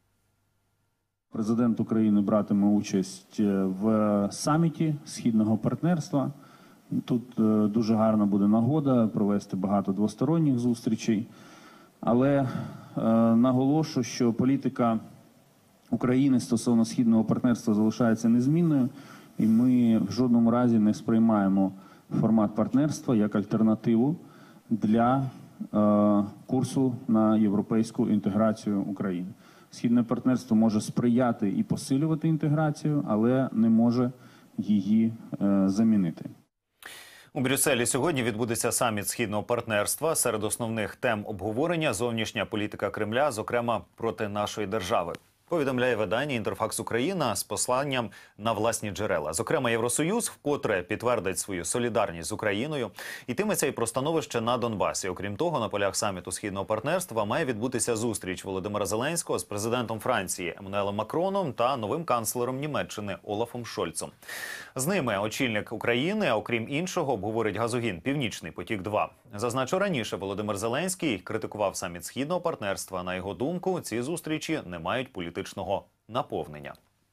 Президент України братиме участь в саміті Східного партнерства. Тут дуже гарна буде нагода провести багато двосторонніх зустрічей. Але е, наголошу, що політика України стосовно Східного партнерства залишається незмінною. І ми в жодному разі не сприймаємо формат партнерства як альтернативу для е, курсу на європейську інтеграцію України. Східне партнерство може сприяти і посилювати інтеграцію, але не може її е, замінити. У Брюсселі сьогодні відбудеться саміт Східного партнерства. Серед основних тем обговорення – зовнішня політика Кремля, зокрема проти нашої держави. Повідомляє видання «Інтерфакс Україна» з посланням на власні джерела. Зокрема, Євросоюз вкотре підтвердить свою солідарність з Україною. Йтиметься і про становище на Донбасі. Окрім того, на полях саміту Східного партнерства має відбутися зустріч Володимира Зеленського з президентом Франції Еммануелем Макроном та новим канцлером Німеччини Олафом Шольцом. З ними очільник України, а окрім іншого, обговорить газогін «Північний потік-два». Зазначу, раніше Володимир Зеленський критикував саміт Східного партнерства. На його думку, ці зустрічі не мають політичного наповнення.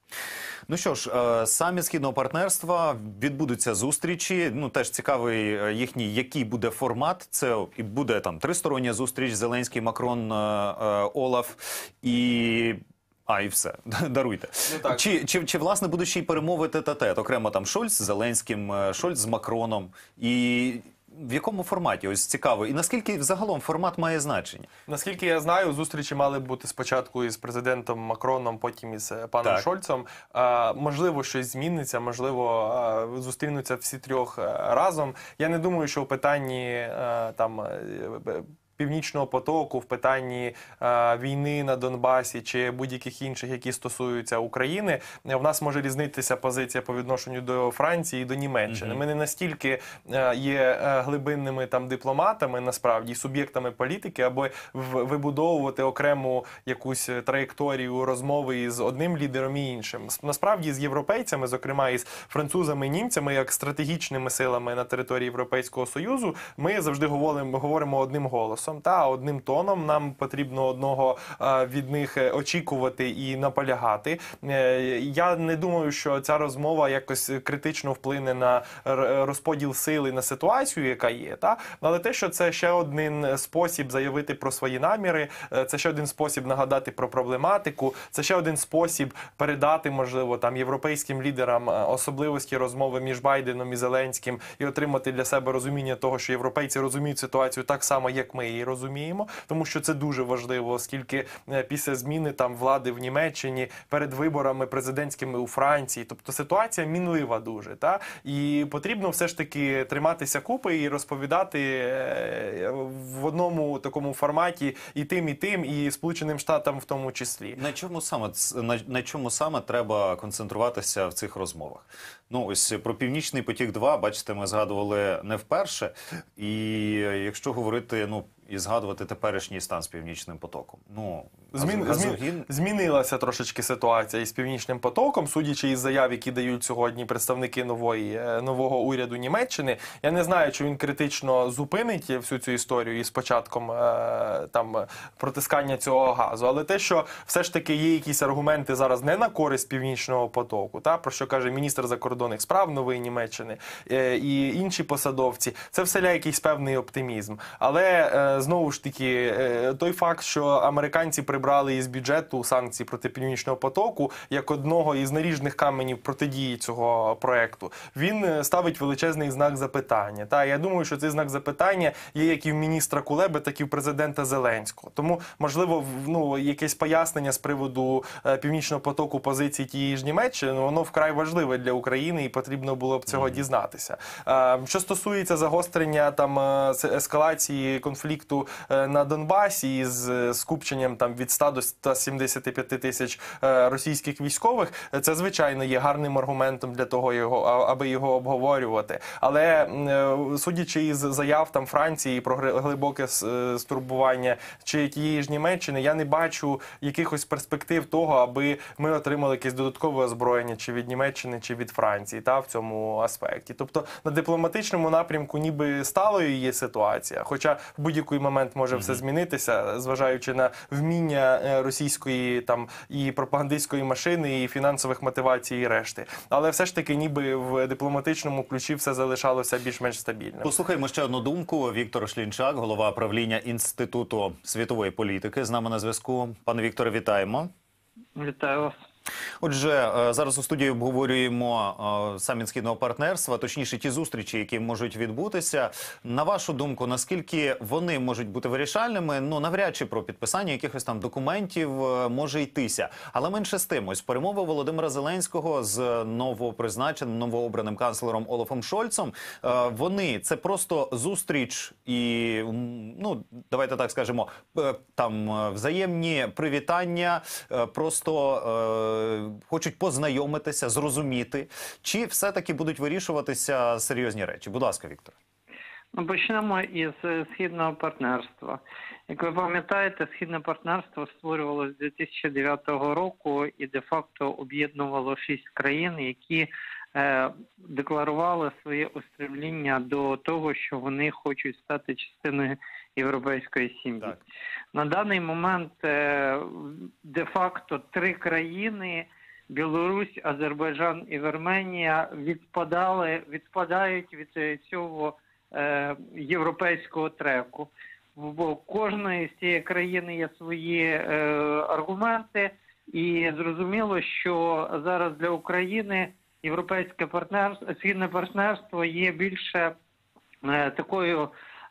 Ну що ж, саміт Східного партнерства, відбудуться зустрічі. Ну, теж цікавий їхній, який буде формат. Це і буде там тристороння зустріч Зеленський, Макрон, Олаф і... А, і все. Даруйте. Ну, чи, чи, чи, власне, будуть ще й перемови тет-а-тет? Окремо там Шольц з Зеленським, Шольц з Макроном. І в якому форматі? Ось цікаво. І наскільки взагалом формат має значення? Наскільки я знаю, зустрічі мали бути спочатку із президентом Макроном, потім із паном так. Шольцом. А, можливо, щось зміниться, можливо, а, зустрінуться всі трьох разом. Я не думаю, що в питанні а, там... Північного потоку, в питанні е, війни на Донбасі чи будь-яких інших, які стосуються України, в нас може різнитися позиція по відношенню до Франції і до Німеччини. Mm-hmm. Ми не настільки е, є глибинними там дипломатами, насправді, суб'єктами політики, аби вибудовувати окрему якусь траєкторію розмови із одним лідером і іншим. Насправді, з європейцями, зокрема із французами і німцями, як стратегічними силами на території Європейського Союзу, ми завжди говоримо, говоримо одним голосом. Та одним тоном нам потрібно одного від них очікувати і наполягати. Я не думаю, що ця розмова якось критично вплине на розподіл сил і на ситуацію, яка є. Та? Але те, що це ще один спосіб заявити про свої наміри, це ще один спосіб нагадати про проблематику, це ще один спосіб передати, можливо, там європейським лідерам особливості розмови між Байденом і Зеленським і отримати для себе розуміння того, що європейці розуміють ситуацію так само, як ми її розуміємо, тому що це дуже важливо, оскільки після зміни там влади в Німеччині, перед виборами президентськими у Франції, тобто ситуація мінлива дуже, та? І потрібно все ж таки триматися купи і розповідати в одному такому форматі і тим, і тим, і Сполученим Штатам в тому числі. На чому саме, на, на чому саме треба концентруватися в цих розмовах? Ну, ось про «Північний потік-два», бачите, ми згадували не вперше. І якщо говорити, ну, і згадувати теперішній стан з «Північним потоком». Ну, Змін, газогін... змін, змінилася трошечки ситуація із «Північним потоком», судячи із заяв, які дають сьогодні представники нової, нового уряду Німеччини. Я не знаю, чи він критично зупинить всю цю історію із початком там, протискання цього газу. Але те, що все ж таки є якісь аргументи зараз не на користь «Північного потоку», та, про що каже міністр закордонних справ нової Німеччини і інші посадовці, це вселяє якийсь певний оптимізм. Але знову ж таки, той факт, що американці прибрали із бюджету санкції проти Північного потоку, як одного із наріжних каменів протидії цього проекту, він ставить величезний знак запитання. Та я думаю, що цей знак запитання є як і в міністра Кулеби, так і в президента Зеленського. Тому, можливо, ну, якесь пояснення з приводу Північного потоку позиції тієї ж Німеччини, воно вкрай важливе для України і потрібно було б цього дізнатися. Що стосується загострення там ескалації конфлікту на Донбасі з скупченням там від ста до ста сімдесяти п'яти тисяч російських військових, це, звичайно, є гарним аргументом для того, його, аби його обговорювати. Але судячи із заяв там Франції про глибоке стурбування чи тієї ж Німеччини, я не бачу якихось перспектив того, аби ми отримали якесь додаткове озброєння чи від Німеччини, чи від Франції та в цьому аспекті. Тобто на дипломатичному напрямку ніби сталою є ситуація, хоча в будь-який момент може mm-hmm. все змінитися, зважаючи на вміння російської там і пропагандистської машини, і фінансових мотивацій, і решти. Але все ж таки ніби в дипломатичному ключі все залишалося більш-менш стабільним. Послухаємо ще одну думку. Віктор Шлінчак, голова правління Інституту світової політики, з нами на зв'язку. Пане Вікторе, вітаємо. Вітаю вас. Отже, зараз у студії обговорюємо саміт Східного партнерства, точніше ті зустрічі, які можуть відбутися. На вашу думку, наскільки вони можуть бути вирішальними? Ну, навряд чи про підписання якихось там документів може йтися. Але менше з тим, ось перемови Володимира Зеленського з новопризначеним, новообраним канцлером Олафом Шольцем, вони – це просто зустріч і, ну, давайте так скажемо, там взаємні привітання, просто хочуть познайомитися, зрозуміти, чи все-таки будуть вирішуватися серйозні речі? Будь ласка, Віктор. Ну, почнемо із Східного партнерства. Як ви пам'ятаєте, Східне партнерство створювалося з дві тисячі дев'ятого року і де-факто об'єднувало шість країн, які е, декларували своє устремління до того, що вони хочуть стати частиною європейської сім'ї. Так. На даний момент де-факто три країни – Білорусь, Азербайджан і Вірменія – відпадали, відпадають від цього е, європейського треку. В кожної з цієї країни є свої е, аргументи, і зрозуміло, що зараз для України європейське партнерство, східне партнерство є більше е, такою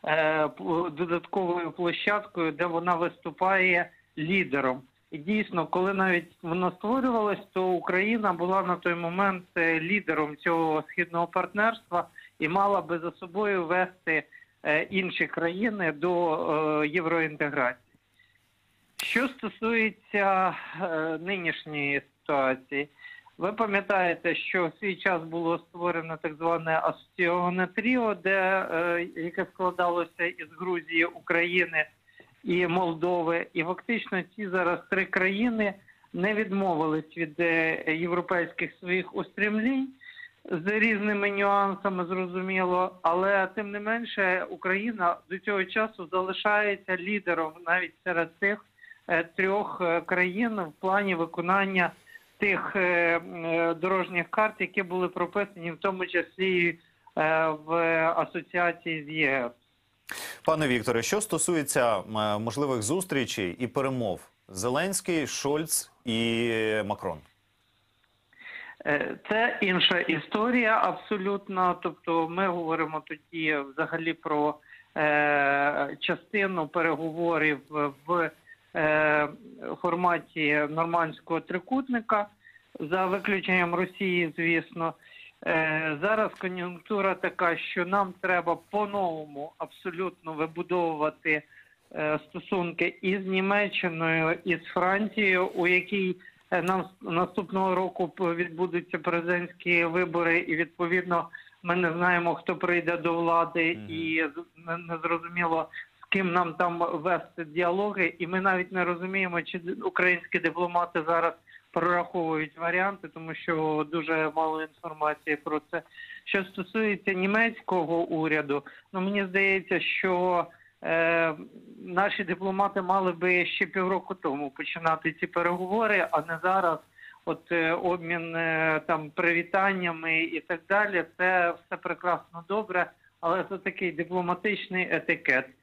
додатковою площадкою, де вона виступає лідером. І дійсно, коли навіть воно створювалось, то Україна була на той момент лідером цього східного партнерства і мала би за собою вести інші країни до євроінтеграції. Що стосується нинішньої ситуації, ви пам'ятаєте, що в свій час було створено так зване асоційоване тріо, де, е, яке складалося із Грузії, України і Молдови. І фактично ці зараз три країни не відмовились від е, європейських своїх устремлінь з різними нюансами, зрозуміло. Але тим не менше Україна до цього часу залишається лідером навіть серед цих е, трьох е, країн в плані виконання тих е, дорожніх карт, які були прописані, в тому числі е, в асоціації з ЄС. Пане Вікторе, що стосується е, можливих зустрічей і перемов Зеленський, Шольц і Макрон? Е, це інша історія абсолютно. Тобто ми говоримо тоді взагалі про е, частину переговорів в в форматі нормандського трикутника, за виключенням Росії, звісно. Зараз кон'юнктура така, що нам треба по-новому абсолютно вибудовувати стосунки із Німеччиною, і з Францією, у якій нам наступного року відбудуться президентські вибори, і відповідно ми не знаємо, хто прийде до влади, і не зрозуміло, ким нам там вести діалоги, і ми навіть не розуміємо, чи українські дипломати зараз прораховують варіанти, тому що дуже мало інформації про це. Що стосується німецького уряду, ну мені здається, що е, наші дипломати мали би ще півроку тому починати ці переговори, а не зараз. От е, обмін е, там привітаннями і так далі, це все прекрасно добре, але це такий дипломатичний етикет.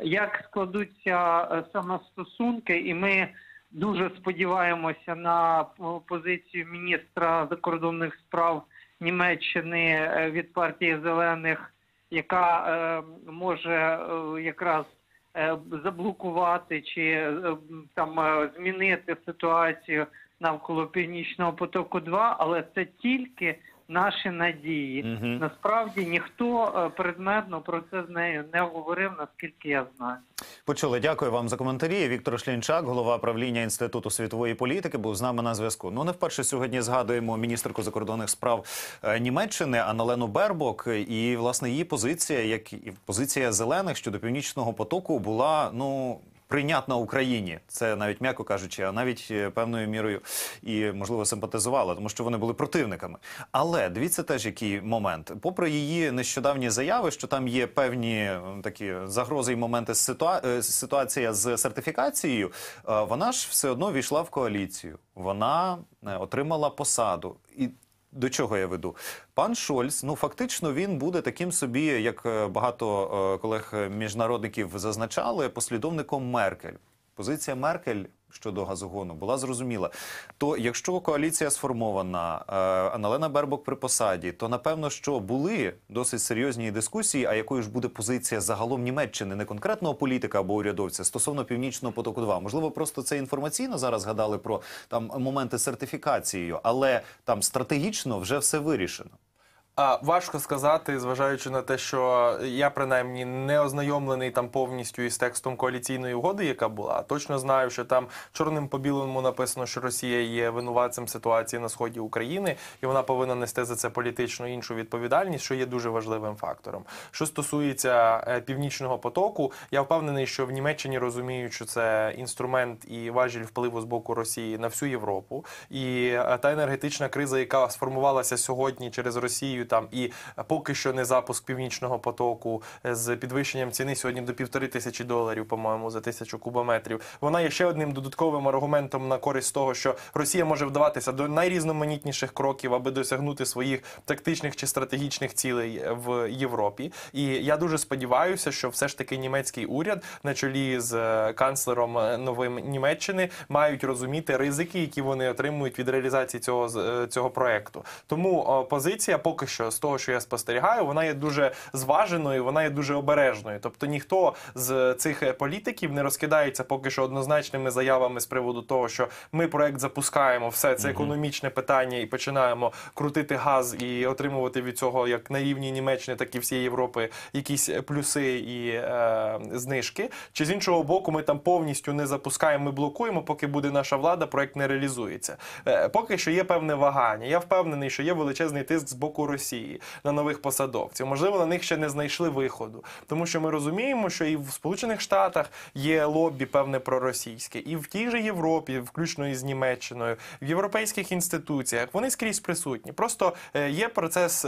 як складуться е, саме стосунки, і ми дуже сподіваємося на позицію міністра закордонних справ Німеччини е, від партії Зелених, яка е, може е, якраз е, заблокувати чи е, там е, змінити ситуацію навколо Північного потоку два, але це тільки наші надії. Угу. Насправді ніхто е, предметно про це з нею не говорив, наскільки я знаю. Почули. Дякую вам за коментарі. Віктор Шлінчак, голова правління Інституту світової політики, був з нами на зв'язку. Ну, не вперше сьогодні згадуємо міністерку закордонних справ Німеччини Анналену Бербок. І, власне, її позиція, як і позиція зелених щодо Північного потоку, була, ну, прийнятна Україні. Це навіть, м'яко кажучи, а навіть певною мірою і, можливо, симпатизувала, тому що вони були противниками. Але дивіться теж, який момент. Попри її нещодавні заяви, що там є певні такі загрози і моменти ситуа... ситуація з сертифікацією, вона ж все одно війшла в коаліцію. Вона отримала посаду. І до чого я веду? Пан Шольц, ну фактично він буде таким собі, як багато колег-міжнародників зазначали, послідовником Меркель. Позиція Меркель щодо газогону була зрозуміла. То якщо коаліція сформована, Анналена Бербок при посаді, то напевно, що були досить серйозні дискусії, а якою ж буде позиція загалом Німеччини, не конкретного політика або урядовця, стосовно Північного потоку два. Можливо, просто це інформаційно зараз згадали про там моменти з сертифікацією, але там стратегічно вже все вирішено. А, важко сказати, зважаючи на те, що я, принаймні, не ознайомлений там повністю із текстом коаліційної угоди, яка була. Точно знаю, що там чорним по білому написано, що Росія є винуватцем ситуації на сході України, і вона повинна нести за це політичну іншу відповідальність, що є дуже важливим фактором. Що стосується Північного потоку, я впевнений, що в Німеччині розуміють, що це інструмент і важіль впливу з боку Росії на всю Європу. І та енергетична криза, яка сформувалася сьогодні через Росію, там і поки що не запуск Північного потоку з підвищенням ціни сьогодні до півтори тисячі доларів, по-моєму, за тисячу кубометрів. Вона є ще одним додатковим аргументом на користь того, що Росія може вдаватися до найрізноманітніших кроків, аби досягнути своїх тактичних чи стратегічних цілей в Європі. І я дуже сподіваюся, що все ж таки німецький уряд на чолі з канцлером новим Німеччини мають розуміти ризики, які вони отримують від реалізації цього, цього проекту. Тому позиція поки що, з того, що я спостерігаю, вона є дуже зваженою, вона є дуже обережною. Тобто ніхто з цих політиків не розкидається поки що однозначними заявами з приводу того, що ми проект запускаємо, все, це економічне питання і починаємо крутити газ і отримувати від цього як на рівні Німеччини, так і всієї Європи якісь плюси і е, знижки. Чи з іншого боку ми там повністю не запускаємо, ми блокуємо, поки буде наша влада, проект не реалізується. Е, поки що є певне вагання. Я впевнений, що є величезний тиск з боку Росії на нових посадовців. Можливо, на них ще не знайшли виходу. Тому що ми розуміємо, що і в Сполучених Штатах є лобі певне проросійське, і в тій же Європі, включно із Німеччиною, в європейських інституціях, вони скрізь присутні. Просто є процес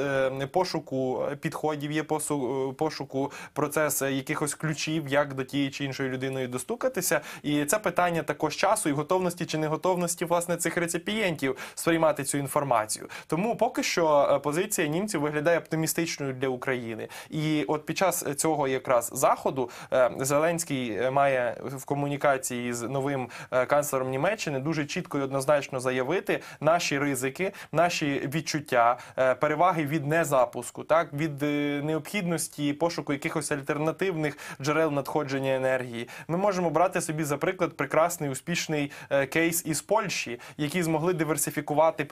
пошуку підходів, є пошуку, процес якихось ключів, як до тієї чи іншої людини достукатися. І це питання також часу і готовності чи неготовності, власне, цих реципієнтів сприймати цю інформацію. Тому поки що позиція німців виглядає оптимістичною для України. І от під час цього якраз заходу Зеленський має в комунікації з новим канцлером Німеччини дуже чітко і однозначно заявити наші ризики, наші відчуття, переваги від незапуску, так, від необхідності пошуку якихось альтернативних джерел надходження енергії. Ми можемо брати собі за приклад прекрасний, успішний кейс із Польщі, які змогли диверсифікувати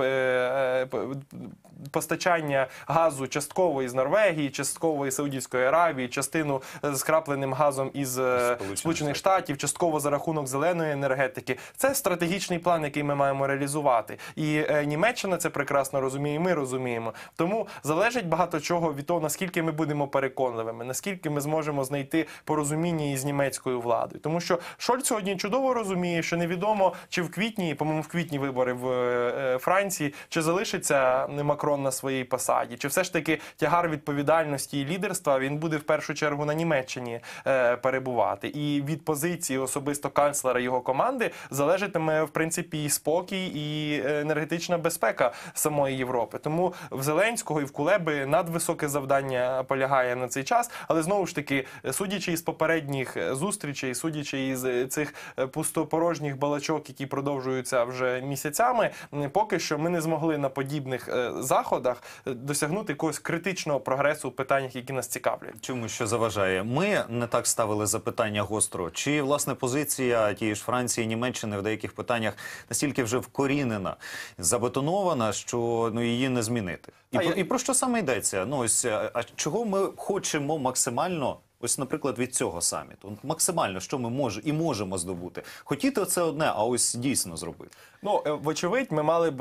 постачання газу частково із Норвегії, частково із Саудівської Аравії, частину з скрапленим газом із Сполучених, Сполучених Штатів, частково за рахунок зеленої енергетики. Це стратегічний план, який ми маємо реалізувати. І е, Німеччина це прекрасно розуміє, і ми розуміємо. Тому залежить багато чого від того, наскільки ми будемо переконливими, наскільки ми зможемо знайти порозуміння із німецькою владою. Тому що Шольц сьогодні чудово розуміє, що невідомо, чи в квітні, по-моєму, в квітні вибори в е, Франції, чи залишиться Макрон на своїй посаді. посаді? Чи все ж таки тягар відповідальності і лідерства він буде в першу чергу на Німеччині е, перебувати? І від позиції особисто канцлера і його команди залежатиме, в принципі, і спокій, і енергетична безпека самої Європи. Тому в Зеленського і в Кулеби надвисоке завдання полягає на цей час, але знову ж таки, судячи із попередніх зустрічей, судячи із цих пустопорожніх балачок, які продовжуються вже місяцями, поки що ми не змогли на подібних заходах досягнути якогось критичного прогресу в питаннях, які нас цікавлять. Чому що заважає? Ми не так ставили запитання гостро. Чи, власне, позиція тієї ж Франції, Німеччини в деяких питаннях настільки вже вкорінена, забетонована, що ну, її не змінити? І, А про, я... і про що саме йдеться? Ну, ось, а чого ми хочемо максимально, ось, наприклад, від цього саміту? Максимально, що ми може, і можемо здобути? Хотіти це одне, а ось дійсно зробити. Ну, вочевидь, ми мали б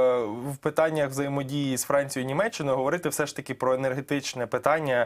в питаннях взаємодії з Францією і Німеччиною говорити все ж таки про енергетичне питання,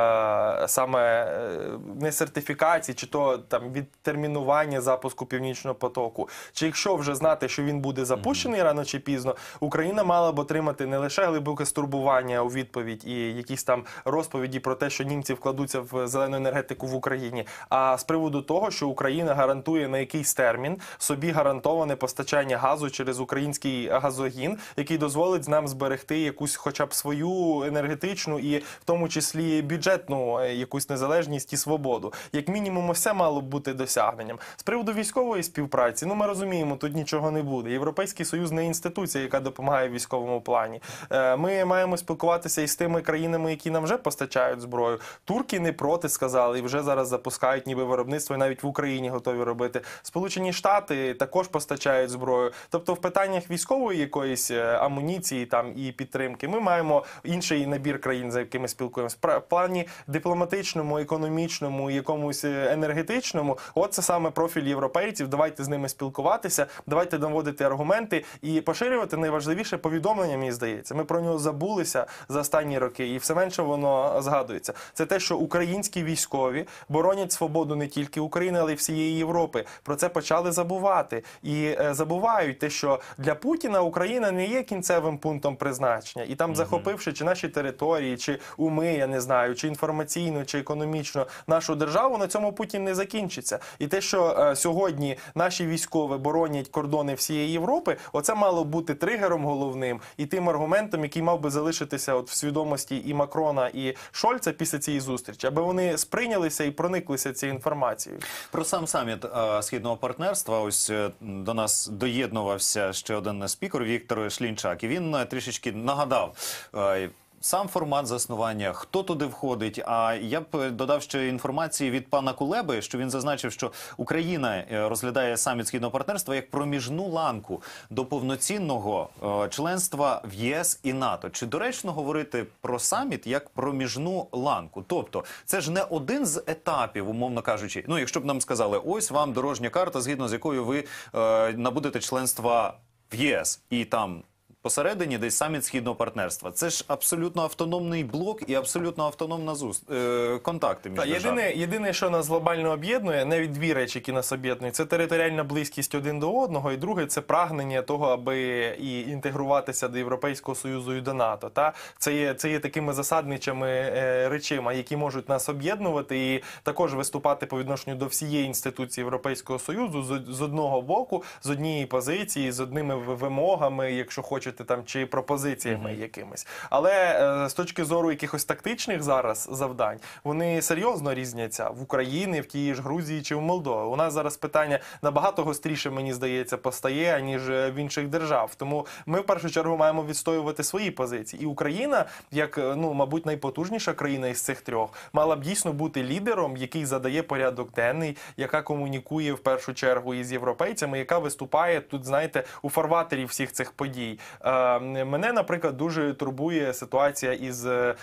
е, саме не сертифікації, чи то там відтермінування запуску Північного потоку. Чи якщо вже знати, що він буде запущений mm-hmm. рано чи пізно, Україна мала б отримати не лише глибоке стурбування у відповідь і якісь там розповіді про те, що німці вкладуться в зелену енергетику в Україні, а з приводу того, що Україна гарантує на якийсь термін собі гарантоване постачання газу через український газогін, який дозволить нам зберегти якусь хоча б свою енергетичну і в тому числі бюджетну якусь незалежність і свободу. Як мінімум, все мало б бути досягненням. З приводу військової співпраці, ну ми розуміємо, тут нічого не буде. Європейський Союз не інституція, яка допомагає в військовому плані. Ми маємо спілкуватися із тими країнами, які нам вже постачають зброю. Турки не проти, сказали, і вже зараз запускають ніби виробництво, і навіть в Україні готові робити. Сполучені Штати також постачають зброю. Тобто в питаннях військової якоїсь амуніції там і підтримки ми маємо інший набір країн, за якими спілкуємося. В плані дипломатичному, економічному, якомусь енергетичному, от це саме профіль європейців. Давайте з ними спілкуватися, давайте доводити аргументи і поширювати найважливіше повідомлення, мені здається. Ми про нього забулися за останні роки і все менше воно згадується. Це те, що українські військові боронять свободу не тільки України, але й всієї Європи. Про це почали забувати. І е, забувають те, що для Путіна Україна не є кінцевим пунктом призначення. І там, mm-hmm. захопивши чи наші території, чи уми, я не знаю, чи інформаційно, чи економічно нашу державу, на цьому Путін не закінчиться. І те, що е, сьогодні наші військові боронять кордони всієї Європи, оце мало бути тригером головним і тим аргументом, який мав би залишитися от в свідомості і Макрона, і Шольца після цієї зустрічі, аби вони сприйнялися і прониклися цією інформацією. Про сам саміт е, Східного партнерства, ось е, до нас доєднувався ще один спікер Віктор Шлінчак, і він е, трішечки нагадав е, сам формат заснування, хто туди входить. А я б додав ще інформації від пана Кулеби, що він зазначив, що Україна розглядає саміт Східного партнерства як проміжну ланку до повноцінного членства в ЄС і НАТО. Чи доречно говорити про саміт як проміжну ланку? Тобто, це ж не один з етапів, умовно кажучи. Ну, якщо б нам сказали, ось вам дорожня карта, згідно з якою ви е, набудете членства в ЄС, і там посередині десь саміт Східного партнерства. Це ж абсолютно автономний блок і абсолютно автономна зуст... е... контакти між Та, єдине, єдине, що нас глобально об'єднує, навіть дві речі, які нас об'єднують, це територіальна близькість один до одного, і друге, це прагнення того, аби і інтегруватися до Європейського Союзу і до НАТО. Та? Це є, це є такими засадничими е, речима, які можуть нас об'єднувати і також виступати по відношенню до всієї інституції Європейського Союзу з, з одного боку, з однієї позиції, з одними вимогами, якщо хочете, там, чи пропозиціями mm-hmm. якимись. Але е, з точки зору якихось тактичних зараз завдань, вони серйозно різняться в Україні, в тій ж Грузії чи в Молдові. У нас зараз питання набагато гостріше, мені здається, постає, аніж в інших держав. Тому ми в першу чергу маємо відстоювати свої позиції. І Україна, як, ну, мабуть, найпотужніша країна із цих трьох, мала б дійсно бути лідером, який задає порядок денний, яка комунікує в першу чергу із європейцями, яка виступає тут, знаєте, у фарватері всіх цих подій. Мене, наприклад, дуже турбує ситуація, із,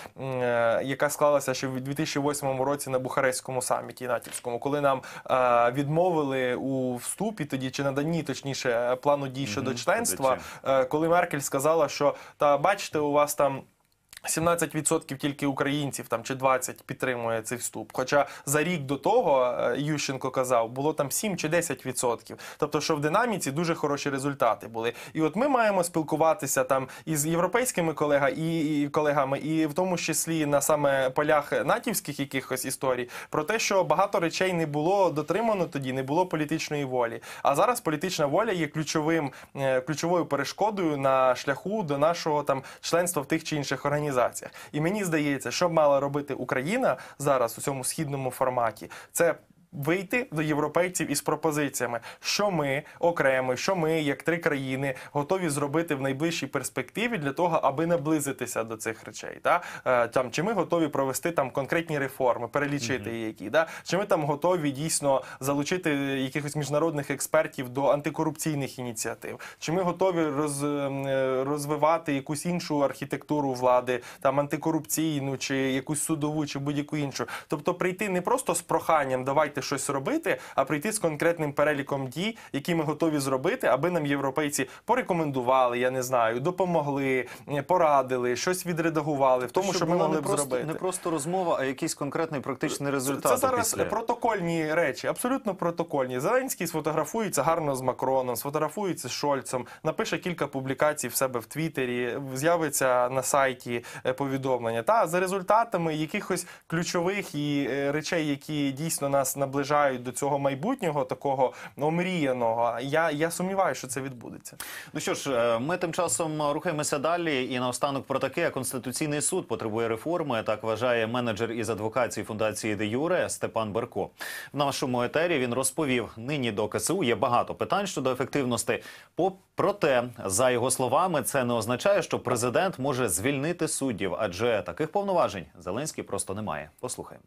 яка склалася ще в дві тисячі восьмому році на Бухарестському саміті натівському, коли нам відмовили у вступі тоді, чи наданні, точніше, плану дій щодо членства, коли Меркель сказала, що, та бачите, у вас там сімнадцять відсотків тільки українців там, чи двадцять відсотків підтримує цей вступ. Хоча за рік до того, Ющенко казав, було там сім чи десять відсотків. Тобто, що в динаміці дуже хороші результати були. І от ми маємо спілкуватися там із європейськими колегами, і, і колегами, і в тому числі на саме полях натівських якихось історій, про те, що багато речей не було дотримано тоді, не було політичної волі. А зараз політична воля є ключовим, ключовою перешкодою на шляху до нашого там членства в тих чи інших організаціях. І мені здається, що мала робити Україна зараз у цьому східному форматі, це вийти до європейців із пропозиціями, що ми окремо, що ми, як три країни, готові зробити в найближчій перспективі для того, аби наблизитися до цих речей. Да? Там, чи ми готові провести там конкретні реформи, перелічити mm-hmm. які, да? Чи ми там готові дійсно залучити якихось міжнародних експертів до антикорупційних ініціатив, чи ми готові роз, розвивати якусь іншу архітектуру влади, там антикорупційну, чи якусь судову, чи будь-яку іншу. Тобто прийти не просто з проханням «давайте щось робити», а прийти з конкретним переліком дій, які ми готові зробити, аби нам європейці порекомендували, я не знаю, допомогли, порадили, щось відредагували в тому, що ми могли б просто, зробити. Не просто розмова, а якийсь конкретний практичний результат. Це зараз після. протокольні речі, абсолютно протокольні. Зеленський сфотографується гарно з Макроном, сфотографується з Шольцем, напише кілька публікацій в себе в Твіттері, з'явиться на сайті повідомлення. Та за результатами якихось ключових і речей, які дійсно нас наближають до цього майбутнього, такого омріяного, я, я сумніваюся, що це відбудеться. Ну що ж, ми тим часом рухаємося далі, і наостанок про таке. Конституційний суд потребує реформи, так вважає менеджер із адвокації фундації Де Юре Степан Берко. В нашому етері він розповів, нині до ка ес у є багато питань щодо ефективності. Проте, за його словами, це не означає, що президент може звільнити суддів, адже таких повноважень Зеленський просто не має. Послухаємо.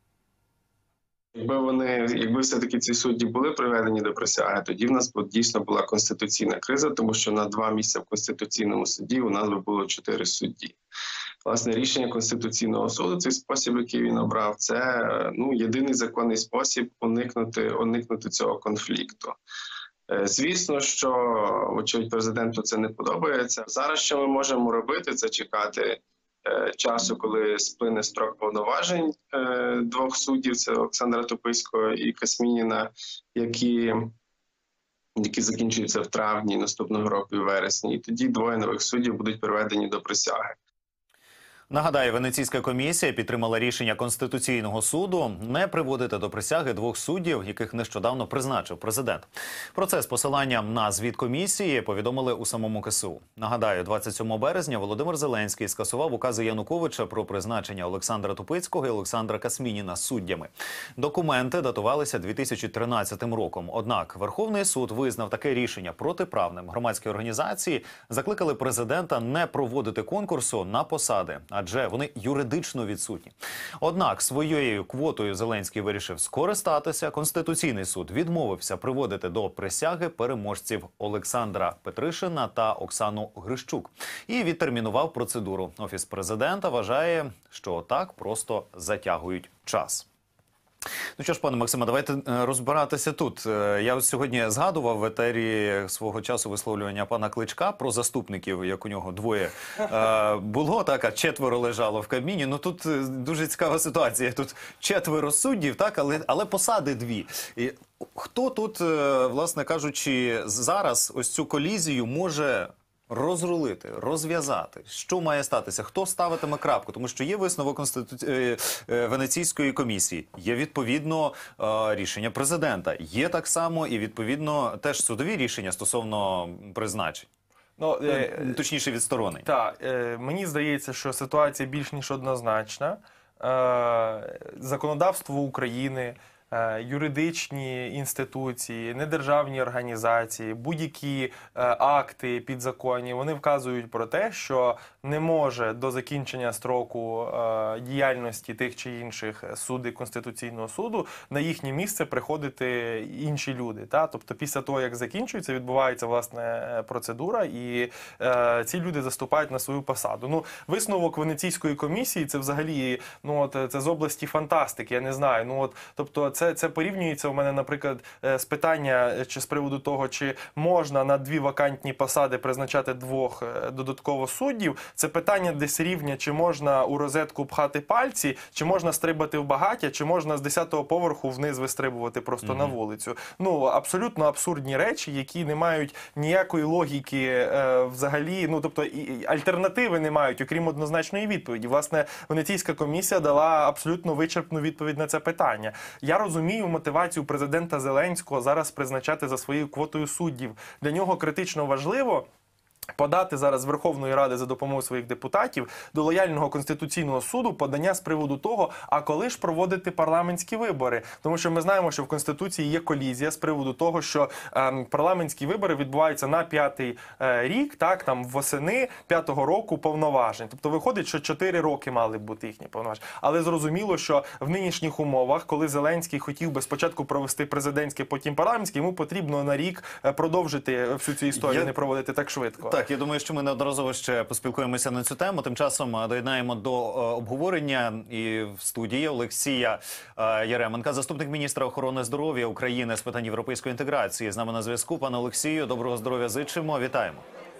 Якби вони, якби все-таки ці судді були приведені до присяги, тоді в нас дійсно була конституційна криза, тому що на два місця в Конституційному суді у нас би було чотири судді. Власне, рішення Конституційного суду, цей спосіб, який він обрав, це ну, єдиний законний спосіб уникнути, уникнути цього конфлікту. Звісно, що, вочевидь, президенту це не подобається. Зараз що ми можемо робити, це чекати часу, коли сплине строк повноважень двох суддів, це Олександра Тупицького і Касмініна, які, які закінчуються в травні наступного року і вересні. І тоді двоє нових суддів будуть приведені до присяги. Нагадаю, Венеційська комісія підтримала рішення Конституційного суду не приводити до присяги двох суддів, яких нещодавно призначив президент. Про це з посиланням на звіт комісії повідомили у самому ка ес у. Нагадаю, двадцять сьомого березня Володимир Зеленський скасував укази Януковича про призначення Олександра Тупицького і Олександра Касмініна суддями. Документи датувалися дві тисячі тринадцятим роком. Однак Верховний суд визнав таке рішення протиправним. Громадські організації закликали президента не проводити конкурсу на посади, адже вони юридично відсутні. Однак своєю квотою Зеленський вирішив скористатися. Конституційний суд відмовився приводити до присяги переможців Олександра Петришина та Оксану Грищук і відтермінував процедуру. Офіс президента вважає, що так просто затягують час. Ну що ж, пане Максиме, давайте розбиратися тут. Я ось сьогодні згадував в етері свого часу висловлювання пана Кличка про заступників, як у нього двоє було, так, а четверо лежало в Кабміні. Ну тут дуже цікава ситуація. Тут четверо суддів, так, але, але посади дві. І хто тут, власне кажучи, зараз ось цю колізію може розрулити, розв'язати? Що має статися? Хто ставитиме крапку? Тому що є висновок Конститу... Венеційської комісії, є відповідно рішення президента, є так само і відповідно теж судові рішення стосовно призначень. Ну, е... точніше, відсторонень. Так, е... мені здається, що ситуація більш ніж однозначна. Е... Законодавство України, юридичні інституції, недержавні організації, будь-які акти підзаконні, вони вказують про те, що не може до закінчення строку діяльності тих чи інших суддів Конституційного суду на їхнє місце приходити інші люди. Та? Тобто після того, як закінчується, відбувається власне процедура, і е, ці люди заступають на свою посаду. Ну, висновок Венеційської комісії – це взагалі, ну, от, це з області фантастики, я не знаю. Ну, от, тобто це, це порівнюється у мене, наприклад, з питання чи з приводу того, чи можна на дві вакантні посади призначати двох додатково суддів. Це питання десь рівня, чи можна у розетку пхати пальці, чи можна стрибати в багаття, чи можна з десятого поверху вниз вистрибувати просто mm-hmm. на вулицю. Ну, абсолютно абсурдні речі, які не мають ніякої логіки е, взагалі, ну, тобто і, альтернативи не мають, окрім однозначної відповіді. Власне, Венеційська комісія дала абсолютно вичерпну відповідь на це питання. Я розумію мотивацію президента Зеленського зараз призначати за своєю квотою суддів. Для нього критично важливо подати зараз з Верховної Ради за допомогою своїх депутатів до лояльного Конституційного суду подання з приводу того, а коли ж проводити парламентські вибори. Тому що ми знаємо, що в Конституції є колізія з приводу того, що е, парламентські вибори відбуваються на п'ятий е, рік, так, там восени п'ятого року повноважень. Тобто виходить, що чотири роки мали б бути їхні повноваження. Але зрозуміло, що в нинішніх умовах, коли Зеленський хотів би спочатку провести президентське, потім парламентське, йому потрібно на рік продовжити всю цю історію, Я... не проводити так швидко. Так, я думаю, що ми неодноразово ще поспілкуємося на цю тему. Тим часом доєднаємо до обговорення і в студії Олексія Яременка, заступник міністра охорони здоров'я України з питань європейської інтеграції. З нами на зв'язку. Пане Олексію, доброго здоров'я зичимо. Вітаємо.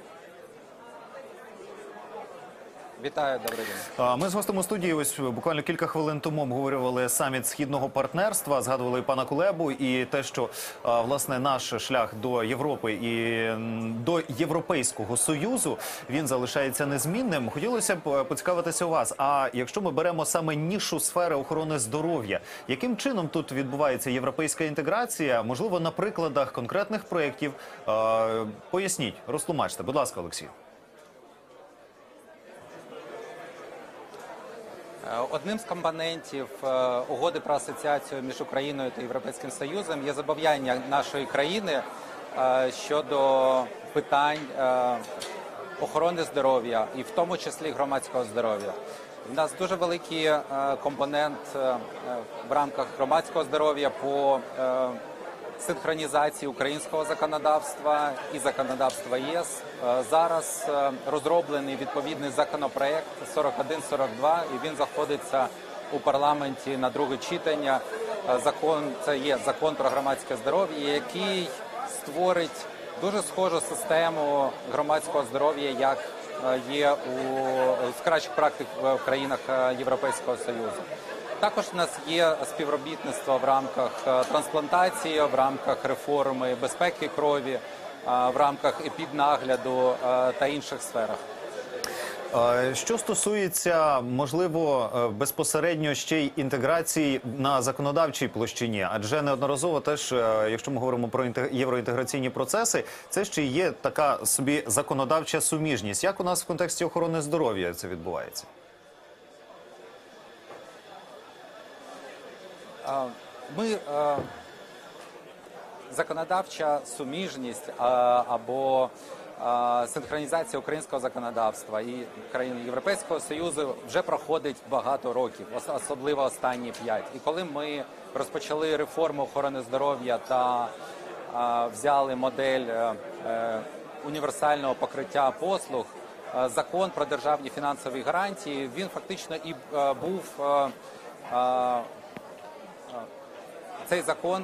Вітаю, добрий день. Ми з гостем у студії ось буквально кілька хвилин тому обговорювали саміт Східного партнерства, згадували пана Кулебу і те, що власне наш шлях до Європи і до Європейського Союзу, він залишається незмінним. Хотілося б поцікавитися у вас, а якщо ми беремо саме нішу сфери охорони здоров'я, яким чином тут відбувається європейська інтеграція? Можливо, на прикладах конкретних проєктів. Поясніть, розтлумачте. Будь ласка, Олексій. Одним з компонентів угоди про асоціацію між Україною та Європейським Союзом є зобов'язання нашої країни щодо питань охорони здоров'я, і в тому числі громадського здоров'я. У нас дуже великий компонент в рамках громадського здоров'я по синхронізації українського законодавства і законодавства ЄС. Зараз розроблений відповідний законопроект сорок один сорок два, і він знаходиться у парламенті на друге читання. Закон, це є закон про громадське здоров'я, який створить дуже схожу систему громадського здоров'я, як є у з кращих практик в країнах Європейського Союзу. Також у нас є співробітництво в рамках трансплантації, в рамках реформи безпеки крові, в рамках епіднагляду та інших сферах. Що стосується, можливо, безпосередньо ще й інтеграції на законодавчій площині, адже неодноразово теж, якщо ми говоримо про євроінтеграційні процеси, це ще є така собі законодавча суміжність. Як у нас в контексті охорони здоров'я це відбувається? Ми, законодавча суміжність або синхронізація українського законодавства і країн Європейського Союзу вже проходить багато років, особливо останні п'ять. І коли ми розпочали реформу охорони здоров'я та взяли модель універсального покриття послуг, закон про державні фінансові гарантії, він фактично і був... Цей закон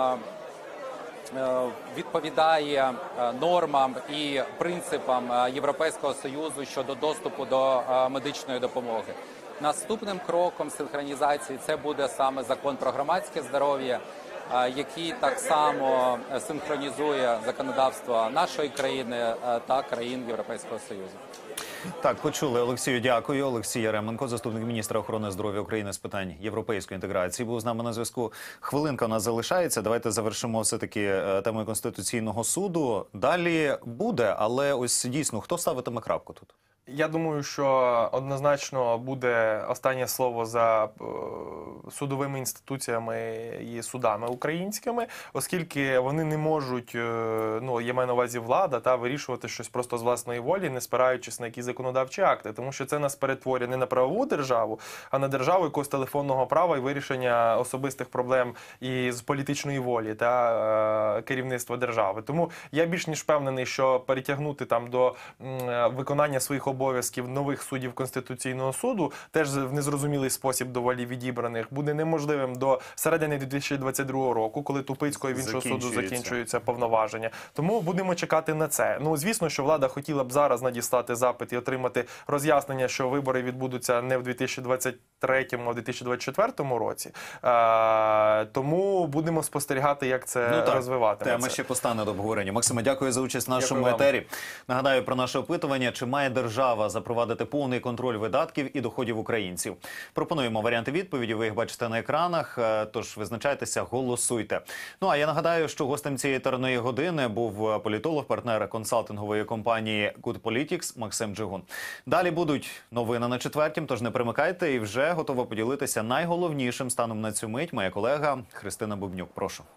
відповідає нормам і принципам Європейського Союзу щодо доступу до медичної допомоги. Наступним кроком синхронізації це буде саме закон про громадське здоров'я, який так само синхронізує законодавство нашої країни та країн Європейського Союзу. Так, почули. Олексію, дякую. Олексій Яременко, заступник міністра охорони здоров'я України з питань європейської інтеграції, був з нами на зв'язку. Хвилинка у нас залишається. Давайте завершимо все-таки темою Конституційного суду. Далі буде, але ось дійсно, хто ставитиме крапку тут? Я думаю, що однозначно буде останнє слово за судовими інституціями і судами українськими, оскільки вони не можуть, ну, я маю на увазі влада, та вирішувати щось просто з власної волі, не спираючись на якісь законодавчі акти, тому що це нас перетворює не на правову державу, а на державу якогось телефонного права і вирішення особистих проблем і з політичної волі та керівництва держави. Тому я більш ніж впевнений, що перетягнути там до виконання своїх обов'язків обов'язків нових суддів Конституційного суду, теж в незрозумілий спосіб доволі відібраних, буде неможливим до середини дві тисячі двадцять другого року, коли Тупицького і в іншого суду Закінчується. закінчуються повноваження. Тому будемо чекати на це. Ну, звісно, що влада хотіла б зараз надіслати запит і отримати роз'яснення, що вибори відбудуться не в дві тисячі двадцять третьому, а в дві тисячі двадцять четвертому році. Е, тому будемо спостерігати, як це Ну, так, розвиватиметься. тема ще постане до обговорення. Максиме, дякую за участь в нашому Дякую вам. етері. Нагадаю про наше опитування, чи має держава запровадити повний контроль видатків і доходів українців. Пропонуємо варіанти відповіді, ви їх бачите на екранах, е, тож визначайтеся, голосуйте. Ну, а я нагадаю, що гостем цієї етерної години був політолог, партнер консалтингової компанії Good Politics Максим Джигун. Далі будуть новини на четвертім, тож не примикайте, і вже готова поділитися найголовнішим станом на цю мить моя колега Христина Бубнюк. Прошу.